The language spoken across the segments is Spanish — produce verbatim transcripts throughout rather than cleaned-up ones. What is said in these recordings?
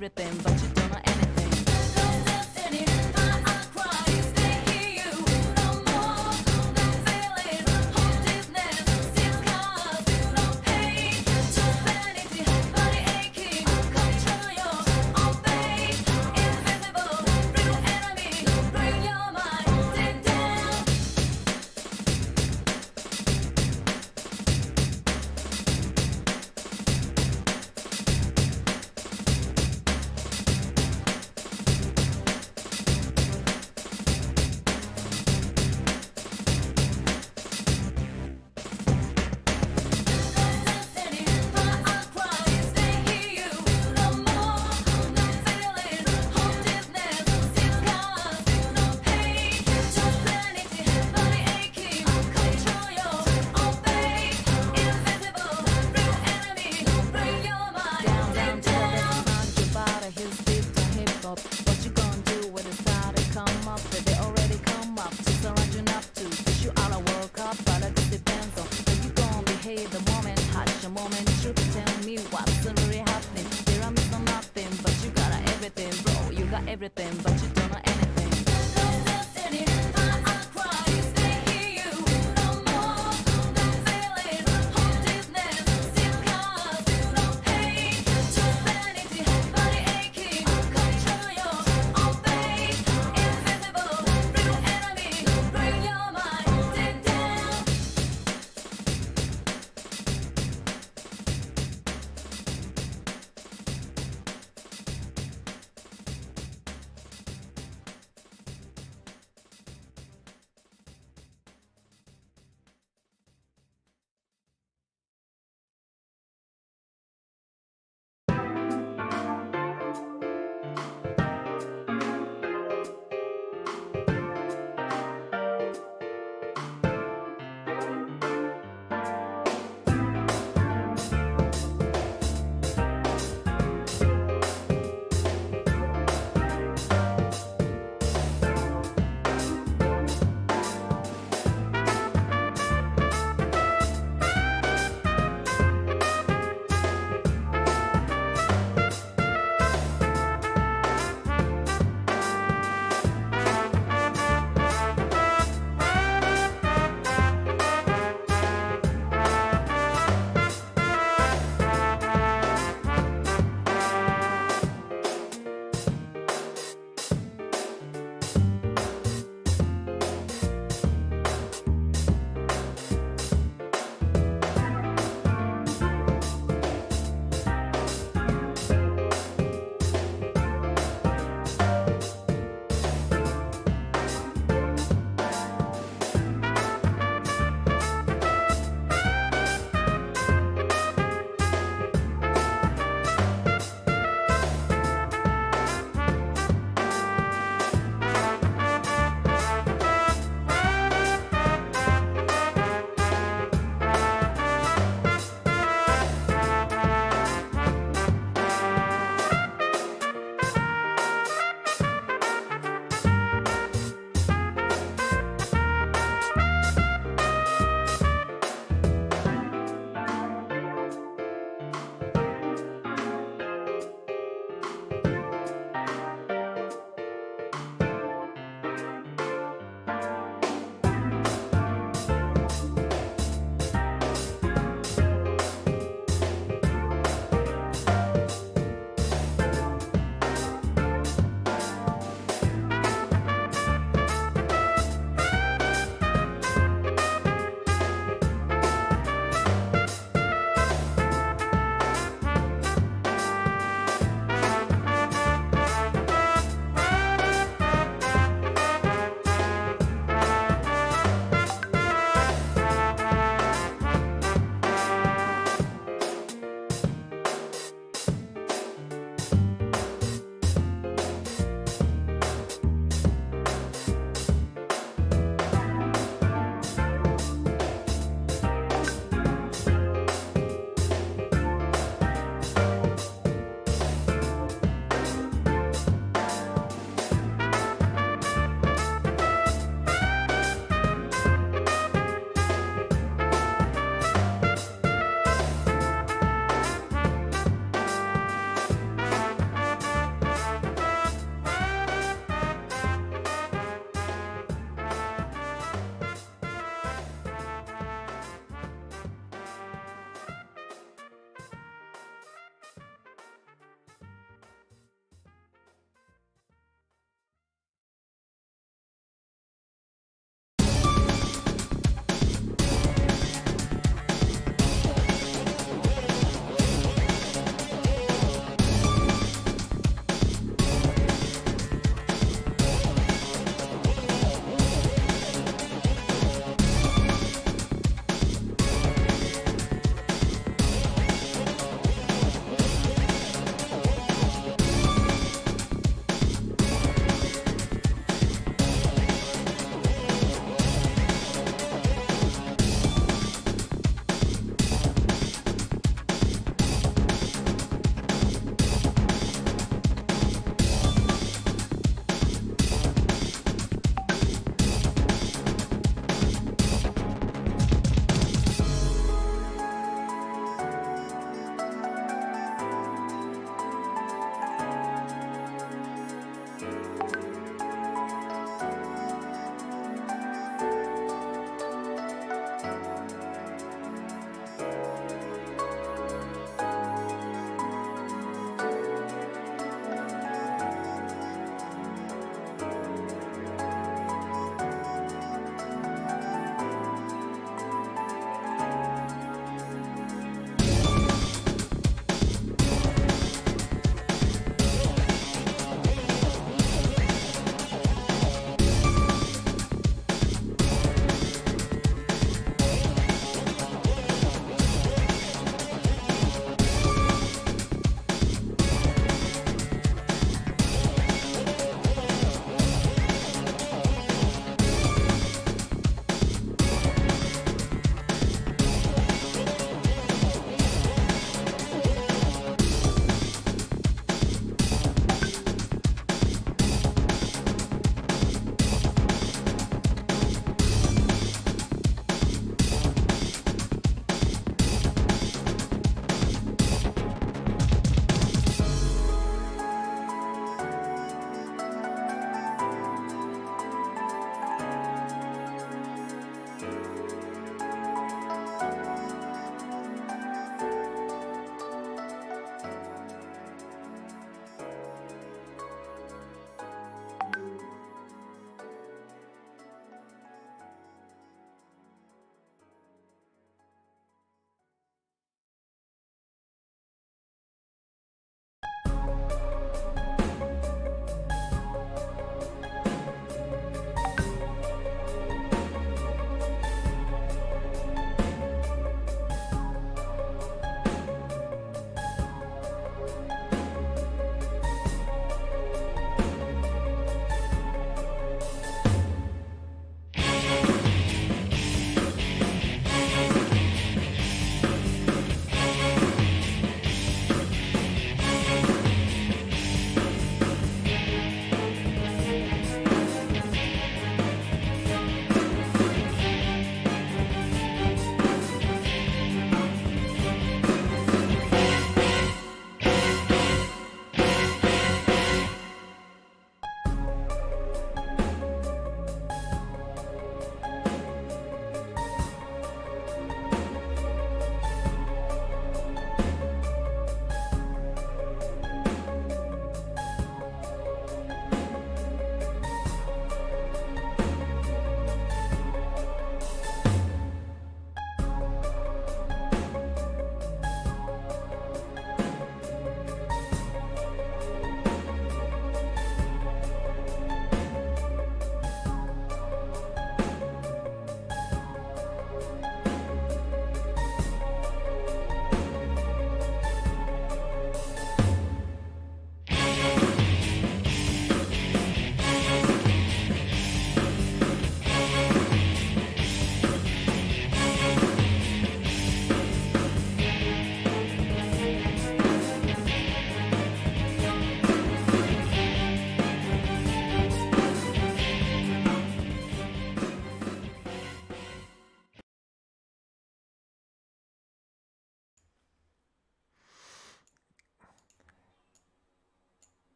everything, but you don't know anything. What you gonna do when it's time to come up? If they already come up to surround you enough to push you out of World Cup, but it just depends on how you gonna behave the moment, hush a moment, truth tell me what's really happening. There I'm missing nothing, but you got everything, bro. You got everything, but you don't know anything.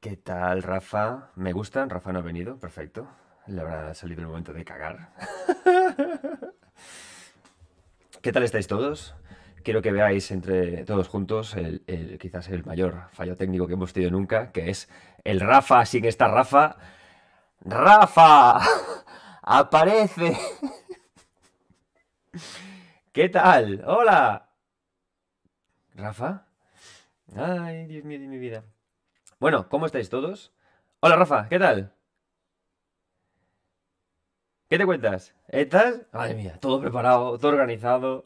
¿Qué tal, Rafa? Me gustan, Rafa no ha venido, perfecto. Le habrá salido el momento de cagar. ¿Qué tal estáis todos? Quiero que veáis entre todos juntos el, el- quizás el mayor fallo técnico que hemos tenido nunca, que es el Rafa sin esta Rafa. ¡Rafa! ¡Aparece! ¿Qué tal? ¡Hola! ¿Rafa? Ay, Dios mío de mi vida. Bueno, ¿cómo estáis todos? Hola, Rafa, ¿qué tal? ¿Qué te cuentas? ¿Estás? Madre mía, todo preparado, todo organizado.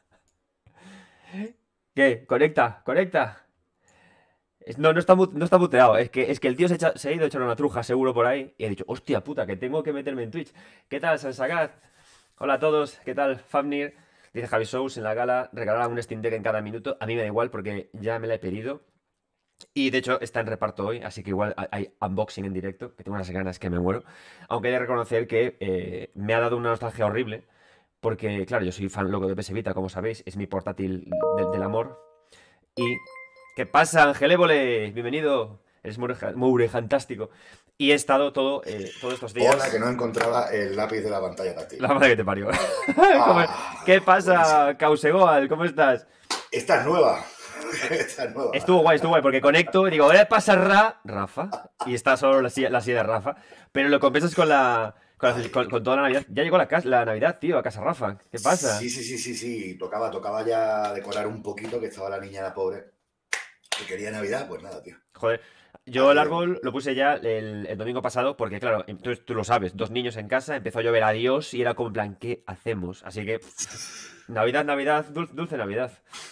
¿Qué? Conecta, conecta. Es- No, no está, mu- no está muteado. Es que, es que el tío se, echa- se ha ido a echar una truja seguro por ahí. Y ha dicho, hostia puta, que tengo que meterme en Twitch. ¿Qué tal, Sansagaz? Hola a todos, ¿qué tal, Fafnir? Dice Javi Sous en la gala, regalará un Steam Deck en cada minuto. A mí me da igual porque ya me la he pedido. Y de hecho está en reparto hoy, así que igual hay hay unboxing en directo, que tengo unas ganas que me muero. Aunque he de reconocer que eh, me ha dado una nostalgia horrible. Porque, claro, yo soy fan loco de P S Vita, como sabéis, es mi portátil del, del amor. Y... ¿Qué pasa, Ángel Évole? Bienvenido. Eres muy, muy fantástico. Y he estado todo, eh, todos estos Hola, que días... no encontraba el lápiz de la pantalla táctil. La madre que te parió. ¿Cómo- Ah, ¿Qué buenísimo. pasa, Causegoal? ¿Cómo estás? Esta es nueva. Esta es nueva. Estuvo guay, estuvo guay, porque conecto y digo, ¿qué pasa, Ra? Rafa. Y está solo la silla, la silla de Rafa. Pero lo compensas con la... Con, la- Ay, con- con toda la Navidad. Ya llegó la, casa, la Navidad, tío, a casa Rafa. ¿Qué sí, pasa? sí, sí, sí, sí. Tocaba, tocaba ya decorar un poquito, que estaba la niña la pobre, que quería Navidad. Pues nada, tío. Joder, yo el Aquí de... árbol lo puse ya el, el domingo pasado porque, claro, entonces tú lo sabes, dos niños en casa, empezó a llover a Dios y era como en plan, ¿qué hacemos? Así que, Navidad, Navidad, dul- dulce Navidad.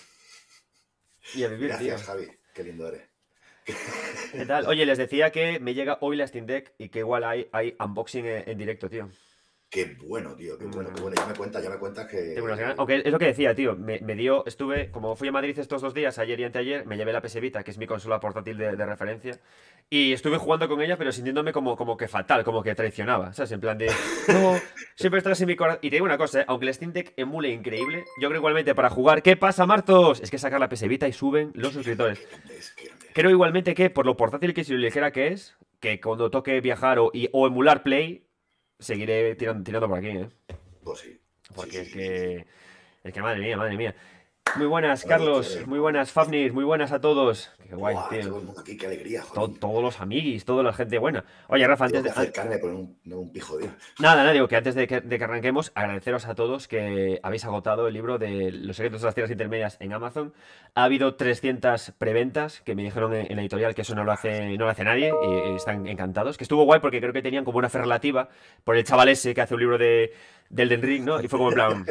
Y a vivir, tío. Gracias, Javi. Qué lindo eres. ¿Qué tal? Oye, les decía que me llega hoy la Steam Deck y que igual hay, hay unboxing en, en directo, tío. Qué bueno, tío. Qué bueno, qué Mm, bueno. Ya me cuentas, ya me cuentas Tengo unas ganas. que... Aunque es lo que decía, tío. Me, me dio. Estuve. Como fui a Madrid estos dos días, ayer y anteayer, me llevé la P S Vita, que es mi consola portátil de, de referencia. Y estuve jugando con ella, pero sintiéndome como, como que fatal, como que traicionaba. ¿Sabes? En plan de. No, siempre estás en mi corazón. Y te digo una cosa, ¿eh? Aunque el Steam Deck emule increíble, yo creo igualmente para jugar. ¿Qué pasa, Martos? Es que sacar la P S Vita y suben los suscriptores. Qué grande es, qué grande es. Creo igualmente que, por lo portátil que es y lo ligera que es, que cuando toque viajar o, y- o emular Play, seguiré tirando, tirando por aquí, ¿eh? Pues sí. Sí, Porque sí, es sí, sí, sí. que. Es que madre mía, madre mía. Muy buenas, A ver, hostia, a Carlos. ver. Muy buenas, Fafnir. Muy buenas a todos. Qué guay, Buah, tío. todo el mundo aquí, qué alegría, To- joder. todos los amiguis, toda la gente buena. Oye, Rafa, Tengo antes que de. an- acercarme por un, no, un pijo, tío. Nada, nada, digo que antes de que, de que arranquemos, agradeceros a todos que habéis agotado el libro de Los secretos de las tierras intermedias en Amazon. Ha habido trescientas preventas que me dijeron en, en la editorial que eso no lo hace, no lo hace nadie y, y están encantados. Que estuvo guay porque creo que tenían como una fe relativa por el chaval ese que hace un libro de, del Den Ring, ¿no? Y fue como en plan.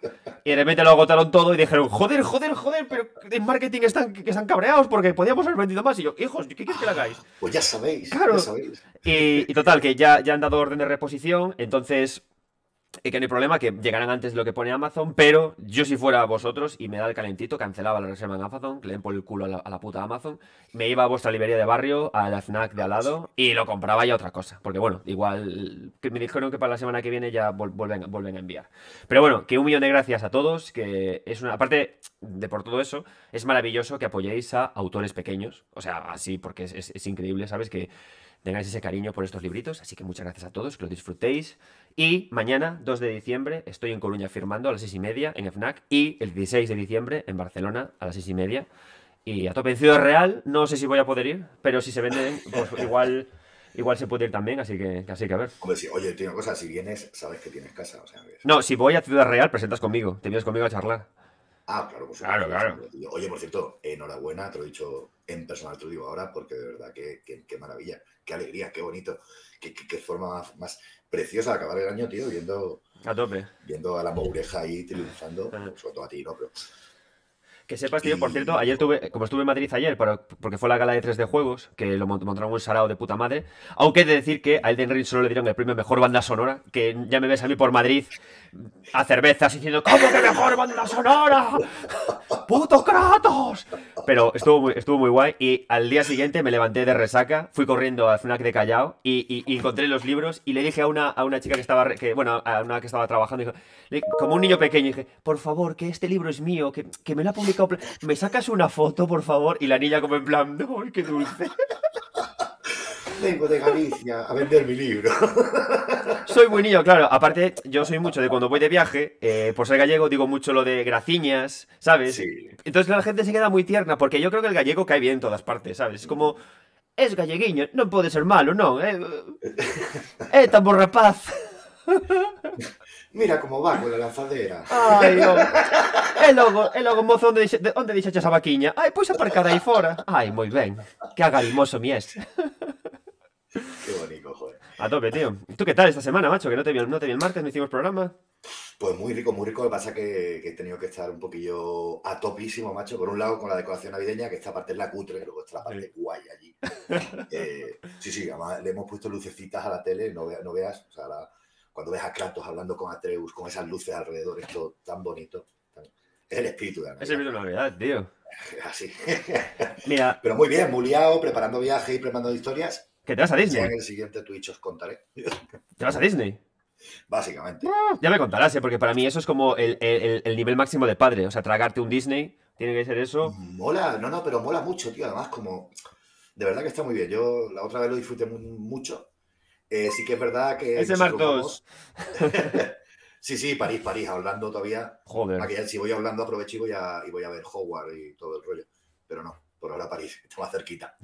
Y de repente lo agotaron todo y dijeron, joder, joder, joder, pero en marketing están, que están cabreados porque podíamos haber vendido más. Y yo, hijos, ¿qué quieres que le hagáis? Pues ya sabéis, ya Claro. sabéis. Y, y total, que ya, ya han dado orden de reposición, entonces, eh, que no hay problema, que llegarán antes de lo que pone Amazon, pero yo si fuera vosotros y me da el calentito, cancelaba la reserva en Amazon, que le den por el culo a la, a la puta Amazon, me iba a vuestra librería de barrio, a la FNAC de al lado, y lo compraba ya otra cosa, porque bueno, igual, que me dijeron que para la semana que viene ya vol- vuelven, vuelven a enviar. Pero bueno, que un millón de gracias a todos, que es una, aparte de por todo eso, es maravilloso que apoyéis a autores pequeños, o sea, así, porque es, es- es increíble, ¿sabes? Que tengáis ese cariño por estos libritos, así que muchas gracias a todos, que lo disfrutéis. Y mañana, dos de diciembre, estoy en Coruña firmando a las seis y media en FNAC y el dieciséis de diciembre en Barcelona a las seis y media. Y a tope en Ciudad Real, no sé si voy a poder ir, pero si se venden, pues igual, igual se puede ir también, así que, así que a ver. Hombre, sí, oye, tío, una cosa, si vienes, sabes que tienes casa, o sea, que... No, si voy a Ciudad Real, presentas conmigo, te vienes conmigo a charlar. Ah, claro, pues Claro, claro. tío. Oye, por cierto, enhorabuena, te lo he dicho en personal, te lo digo ahora, porque de verdad, qué, qué, qué maravilla, qué alegría, qué bonito, qué, qué, qué forma más, más preciosa de acabar el año, tío, viendo, A tope. viendo a la Moureja ahí triunfando, Ajá. sobre todo a ti, ¿no? Pero, Que sepas, tío, por cierto, y, ayer tuve, como estuve en Madrid ayer, para- porque fue la gala de tres de juegos, que lo mont- montaron un sarao de puta madre, aunque he de decir que a Elden Ring solo le dieron el premio Mejor Banda Sonora, que ya me ves a mí por Madrid a cervezas diciendo, ¿cómo que Mejor Banda Sonora? ¡Puto Kratos! Pero estuvo muy, estuvo muy guay y al día siguiente me levanté de resaca, fui corriendo al FNAC de Callao y, y- y encontré los libros y le dije a una, a una chica que estaba, re- que, bueno, a una que estaba trabajando, dijo, le- como un niño pequeño, dije, por favor, que este libro es mío, que, que me lo ha publicado, Pla- ¿me sacas una foto, por favor? Y la niña como en plan, ¡ay, qué dulce! Vengo de Galicia a vender mi libro. Soy muy niño, claro. Aparte, yo soy mucho de cuando voy de viaje, eh, por ser gallego, digo mucho lo de graciñas, ¿sabes? Sí. Entonces la gente se queda muy tierna, porque yo creo que el gallego cae bien en todas partes, ¿sabes? Es como, es galleguiño, non pode ser malo, non? É, é tan bo rapaz. Mira como va con la lanzadera. Ai, oh. E logo, e logo, mozo, onde, dixe, onde dixeches a vaquiña? Ai, pois aparcada aí fora. Ai, moi ben. Que agarimoso mi es. Qué bonito, joder. A tope, tío. ¿Tú qué tal esta semana, macho? Que no te vi, no te vi el martes, no hicimos programa. Pues muy rico, muy rico. Lo que pasa es que, que he tenido que estar un poquillo a topísimo, macho. Por un lado, con la decoración navideña, que esta parte es la cutre, luego está la parte Sí. guay allí. Eh, sí, sí, además le hemos puesto lucecitas a la tele, no, vea- no veas, o sea, la- cuando ves a Kratos hablando con Atreus, con esas luces alrededor, esto tan bonito. tan- Es el espíritu de la Es el Navidad. vídeo de Navidad, tío. Así. Mira, Pero muy bien, muy liado, preparando viajes y preparando historias. que te vas a Ya Disney. en el siguiente Twitch os contaré. Te vas a Disney. Básicamente. Ya me contarás, ¿eh? Porque para mí eso es como el, el- el nivel máximo de padre. O sea, tragarte un Disney, tiene que ser eso. Mola, no, no, pero mola mucho, tío. Además, como. De verdad que está muy bien. Yo la otra vez lo disfruté mu- mucho. Eh, sí que es verdad que. Ese nosotros Martos. vamos- sí, sí, París, París, hablando todavía. Joder. Aquí, si voy hablando, aprovecho y voy a, y voy a ver Hogwarts y todo el rollo. Pero no, por ahora París, está más cerquita.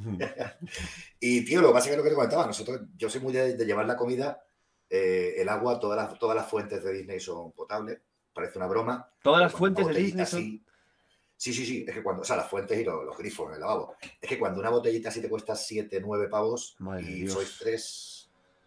Y, tío, lo que pasa es que lo que te comentaba, nosotros, yo soy muy de, de llevar la comida, eh, el agua, todas las, todas las fuentes de Disney son potables. Parece una broma. Todas pero las cuando fuentes una de botellita Disney son... así- Sí, sí, sí. Es que cuando. O sea, las fuentes y los, los grifos en el lavabo. Es que cuando una botellita así te cuesta siete, nueve pavos Madre de y Dios. sois tres.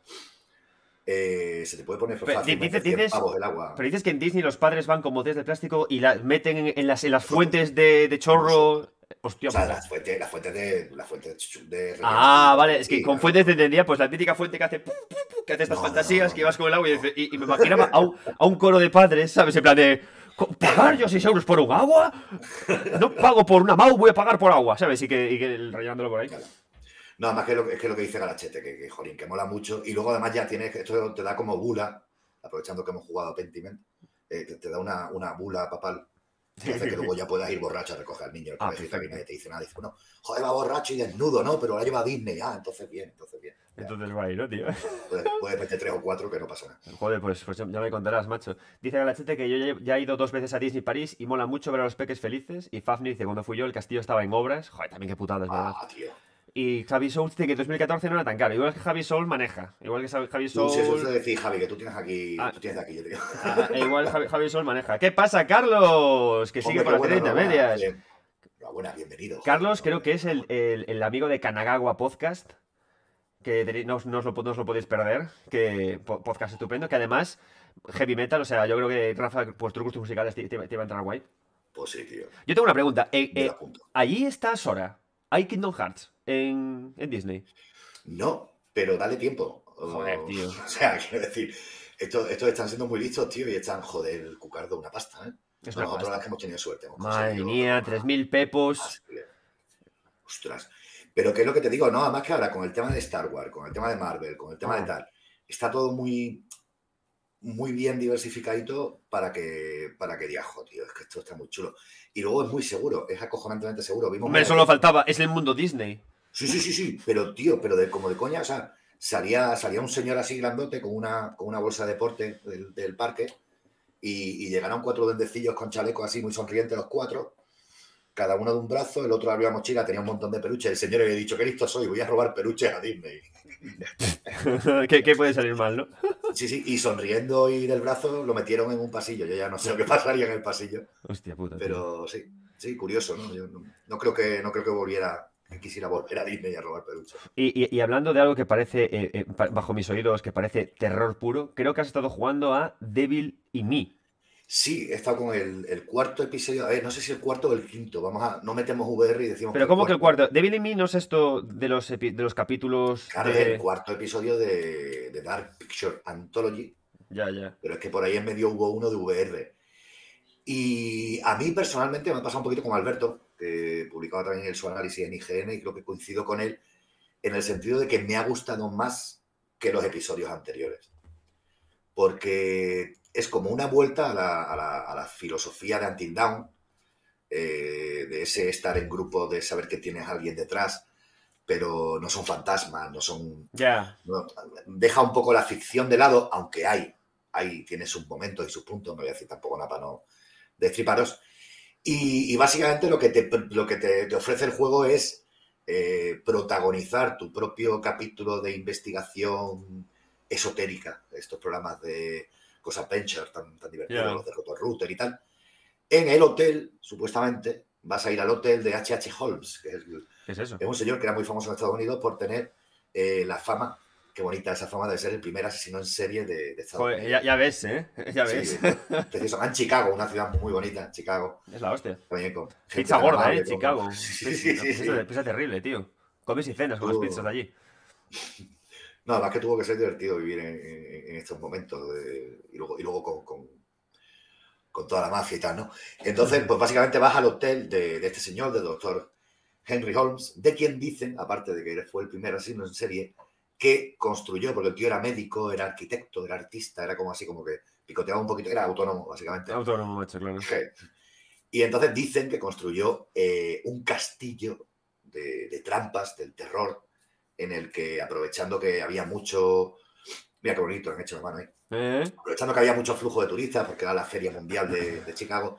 eh, se te puede poner Pero, fácilmente dices- cien dices- pavos el agua. Pero dices que en Disney los padres van con botellas de plástico y las meten en, en las, en las fuentes de, de chorro. Hostia, O sea, pues- las fuentes, las fuentes de. Las fuentes de Ah, vale, es que Sí, con las- fuentes te entendía, pues la típica fuente que hace, pu, pu, pu, que hace estas No, fantasías, no, que no. vas con el agua y, dice- y- y me imaginaba a un, a un coro de padres, ¿sabes? En plan de, "Co- ¿pagar yo seis euros por un agua? No pago por una Mau, voy a pagar por agua, ¿sabes? Y que, y que rellenándolo por ahí. Claro. No, además que lo, es que lo que dice Galachete, que, que, jolín, que mola mucho. Y luego además ya tienes, esto te da como bula, aprovechando que hemos jugado a Pentiment, eh, te, te da una, una bula papal que hace que luego ya puedas ir borracho a recoger al niño al Ah, colegio y tal, y perfecto. nadie te dice nada. Dice, bueno, joder, va borracho y desnudo, ¿no? Pero la lleva a Disney. Ah, entonces bien, entonces bien. Ya, Entonces va ahí, ¿no, tío? puedes, puedes meter tres o cuatro que no pasa nada. Joder, pues, pues ya me contarás, macho. Dice Galachete que yo ya, ya he ido dos veces a Disney París y mola mucho ver a los peques felices. Y Fafnir dice, cuando fui yo, el castillo estaba en obras. Joder, también qué putada, es verdad. Ah, tío. Y Javi Soul dice que dos mil catorce no era tan caro. Igual que Javi Soul maneja. Igual que Javi Tú, si eso Soul... es decir, Javi, que tú tienes aquí, Ah. tú tienes de aquí, yo te digo. Ah, e igual Javi, Javi Sol maneja. ¿Qué pasa, Carlos? Que sigue Hombre, por las qué series bueno, intermedias. enhorabuena. Eh, Enhorabuena, bienvenido. Carlos Joder, creo que es el, el- el amigo de Kanagawa Podcast. Que tenéis- no, os- no os lo, no os lo podéis perder. Que po- podcast estupendo. Que además, heavy metal. O sea, yo creo que Rafa, pues tus gustos musicales te, te- te va a entrar guay. Pues sí, tío. Yo tengo una pregunta. Eh, Me eh, lo apunto. allí está Sora. ¿Hay Kingdom Hearts en, en Disney? No, pero dale tiempo. Joder, O- tío. O sea, quiero decir, estos, estos están siendo muy listos, tío, y están, joder, el cucardo, una pasta, ¿eh? Es No, una nosotros la pasta. verdad es que hemos tenido suerte. hemos Madre conseguido mía, una- tres mil pepos. Así que, ostras. Pero qué es lo que te digo, no, además que ahora con el tema de Star Wars, con el tema de Marvel, con el tema Ah. de tal, está todo muy, muy bien diversificadito para que, para que digas, "Jo, tío, es que esto está muy chulo". Y luego es muy seguro, es acojonantemente seguro. Vimos Hombre, una- solo faltaba. Es el mundo Disney. Sí, sí, sí, sí, pero tío, pero de, como de coña, o sea, salía, salía un señor así grandote con una, con una bolsa de deporte del, del parque y, y llegaron cuatro duendecillos con chalecos así muy sonrientes los cuatro, cada uno de un brazo, el otro abrió la mochila, tenía un montón de peluches, el señor había dicho, qué listo soy, voy a robar peluches a Disney. ¿Qué, qué puede salir mal, no? Sí, sí, y sonriendo y del brazo lo metieron en un pasillo, yo ya no sé lo que pasaría en el pasillo, Hostia puta. tío. pero sí, sí, curioso, ¿no? Yo no, no creo que, no creo que volviera, que quisiera volver a Disney a robar peluches. Y, y- y hablando de algo que parece, eh, eh, pa- bajo mis oídos, que parece terror puro, creo que has estado jugando a Devil y Me. Sí, he estado con el, el cuarto episodio. A ver, no sé si el cuarto o el quinto. Vamos a. No metemos V R y decimos. Pero ¿cómo que el cuarto? Devil y Me no es esto de los, epi- de los capítulos Claro, es de... el cuarto episodio de, de Dark Picture Anthology. Ya, ya. Pero es que por ahí en medio hubo uno de V R. Y a mí personalmente me ha pasado un poquito con Alberto, que publicaba también el, su análisis en I G N, y creo que coincido con él en el sentido de que me ha gustado más que los episodios anteriores. Porque es como una vuelta a la, a la, a la filosofía de Until Dawn, eh, de ese estar en grupo, de saber que tienes a alguien detrás, pero no son fantasmas, no son... Ya. no- deja un poco la ficción de lado, aunque hay, hay, tiene sus momentos y sus puntos, no voy a decir tampoco nada para no destriparos. Y, y básicamente lo que te, lo que te, te ofrece el juego es eh, protagonizar tu propio capítulo de investigación esotérica, estos programas de Ghost Adventure tan, tan divertidos, Ya. los de Rotor-Router y tal. En el hotel, supuestamente, vas a ir al hotel de H H. Holmes, que es, el- ¿Qué es eso? es un señor que era muy famoso en Estados Unidos por tener eh, la fama, qué bonita esa fama de ser el primer asesino en serie de, de Estados Joder, Unidos. ya, ya ves, ¿eh? Ya Sí, ves. precioso. En Chicago, una ciudad muy bonita, Chicago. Es la hostia. También con gente Pizza tan gorda, amable ¿eh? como- Chicago. Sí, sí, Pizza- sí, sí, pizza, sí. pizza terrible, tío. Comes y cenas con las Uh. pizzas de allí. No, además que tuvo que ser divertido vivir en, en- en estos momentos de- y luego, y luego con, con- con toda la mafia y tal, ¿no? Entonces, pues básicamente vas al hotel de, de este señor, del doctor Henry Holmes, de quien dicen, aparte de que fue el primer asesino en serie, que construyó, porque el tío era médico, era arquitecto, era artista, era como así, como que picoteaba un poquito, era autónomo, básicamente. Autónomo, macho, claro. Y entonces dicen que construyó eh, un castillo de, de trampas, del terror, en el que, aprovechando que había mucho... Mira qué bonito lo han hecho, hermano, ahí. ¿Eh? Aprovechando que había mucho flujo de turistas, porque era la Feria Mundial de, de Chicago,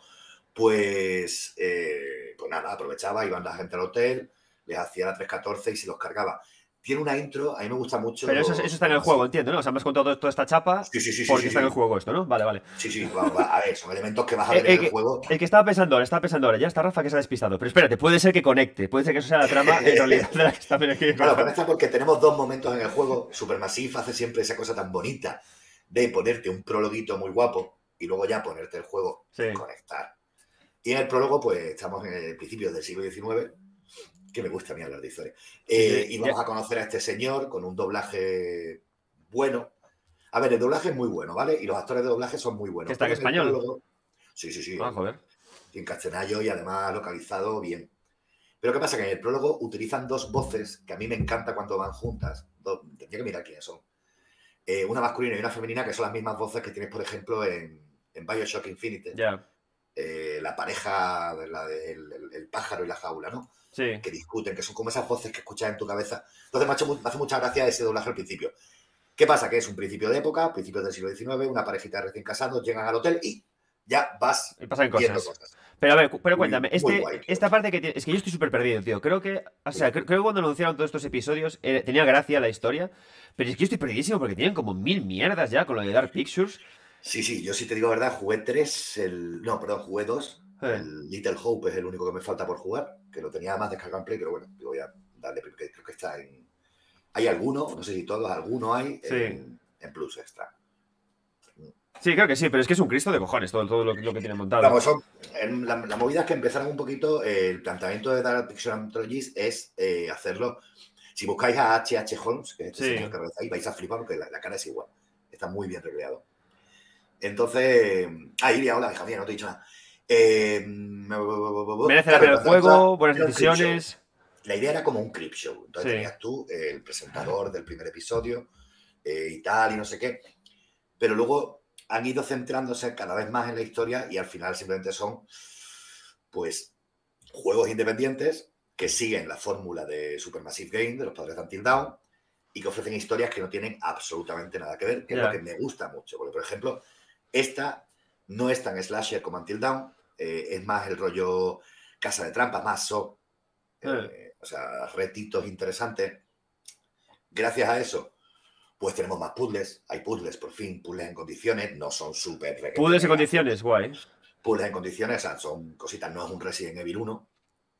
pues, eh, pues nada, aprovechaba, iban la gente al hotel, les hacía la tres catorce y se los cargaba. Tiene una intro, a mí me gusta mucho... Pero eso, eso está en el juego, entiendo, ¿no? O sea, me has contado todo- toda esta chapa Sí, sí, sí, sí, porque sí, está en el sí. juego esto, ¿no? Vale, vale. Sí, sí, va- va- a ver, son elementos que vas a Eh, ver eh, en que- el juego. El que estaba pensando ahora, estaba pensando ahora, ya está Rafa que se ha despistado. Pero espérate, puede ser que conecte, puede ser que eso sea la trama en realidad de la que está aquí. Claro, pero está porque tenemos dos momentos en el juego. Supermassive hace siempre esa cosa tan bonita de ponerte un prologuito muy guapo y luego ya ponerte el juego Sí. y conectar. Y en el prólogo, pues estamos en el principio del siglo diecinueve, que me gusta a mí hablar de historia. Eh, Sí, y vamos ya- a conocer a este señor con un doblaje bueno. A ver, el doblaje es muy bueno, ¿vale? Y los actores de doblaje son muy buenos. ¿Que está en Pero el español? prólogo- Sí, sí, sí. Ah, joder. En castellano y además localizado bien. Pero ¿qué pasa? Que en el prólogo utilizan dos voces que a mí me encanta cuando van juntas. Dos- tendría que mirar quiénes son. Eh, una masculina y una femenina, que son las mismas voces que tienes, por ejemplo, en, en BioShock Infinite. Ya. Eh, la pareja, de la del el, el pájaro y la jaula, ¿no? Sí. Que discuten, que son como esas voces que escuchas en tu cabeza. Entonces me, ha hecho mu- me hace mucha gracia ese doblaje al principio. ¿Qué pasa? Que es un principio de época, principios del siglo diecinueve, una parejita de recién casados, llegan al hotel y ya vas Y pasan viendo cosas. cosas. Pero a ver, cu- pero Muy- cuéntame, muy este, guay, tío. esta parte que tiene, es que yo estoy súper perdido, tío. Creo que, o sea, creo, creo que cuando anunciaron todos estos episodios eh, tenía gracia la historia, pero es que yo estoy perdidísimo porque tienen como mil mierdas ya con lo de Dark Pictures. Sí, sí, yo sí te digo la verdad, jugué tres, el... no, perdón, jugué dos. Eh. El Little Hope es el único que me falta por jugar, que lo tenía más descargado en Play, pero bueno, yo voy a darle, porque creo que está en... Hay alguno, no sé si todos, alguno hay Sí. en, en Plus Extra. Sí, creo que sí, pero es que es un Cristo de cojones todo, todo lo, lo que tienen montado. Vamos, son, en la, la movida es que empezaron un poquito, eh, el planteamiento de Dark Picture Anthologies es eh, hacerlo, si buscáis a H H. Holmes, que es este Sí. señor que realiza ahí, vais a flipar porque la, la cara es igual, está muy bien recreado. Entonces, ah, Iria, hola, hija mía, no te he dicho nada. Eh, Merece la claro, pena el entonces, juego, buenas era un creep decisiones. La idea era como un clip show. Entonces Sí. tenías tú eh, el presentador del primer episodio eh, y tal, y no sé qué. Pero luego han ido centrándose cada vez más en la historia y al final simplemente son, pues, juegos independientes que siguen la fórmula de Supermassive Game, de los padres de Until Dawn, y que ofrecen historias que no tienen absolutamente nada que ver, que Ya. es lo que me gusta mucho. Porque, por ejemplo, esta no es tan slasher como Until Dawn, eh, es más el rollo casa de trampas, más so. Eh, o sea, retitos interesantes. Gracias a eso, pues tenemos más puzzles. Hay puzzles, por fin, puzzles en condiciones. No son súper... requete Puzzles en mega. condiciones, guay. Puzzles en condiciones, o sea, son cositas. No es un Resident Evil uno.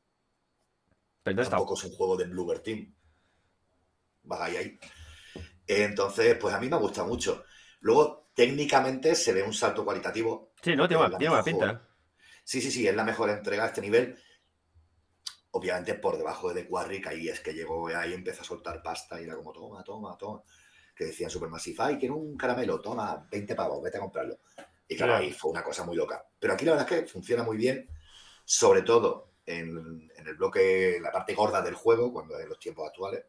Pero entonces está... Tampoco es un juego de Bluebird Team. Vas ahí, ahí. Entonces, pues a mí me gusta mucho. Luego, técnicamente, se ve un salto cualitativo. Sí, no, porque tiene, es la buena- tiene buena mejor- pinta. Sí, sí, sí, es la mejor entrega a este nivel. Obviamente por debajo de The Quarry, que ahí es que llegó, ahí empezó a soltar pasta y era como, toma, toma, toma. Que decían Supermassive, ay, quiero un caramelo, toma, veinte pavos, vete a comprarlo. Y claro, Claro. ahí fue una cosa muy loca. Pero aquí la verdad es que funciona muy bien, sobre todo en, en el bloque, la parte gorda del juego, cuando en los tiempos actuales.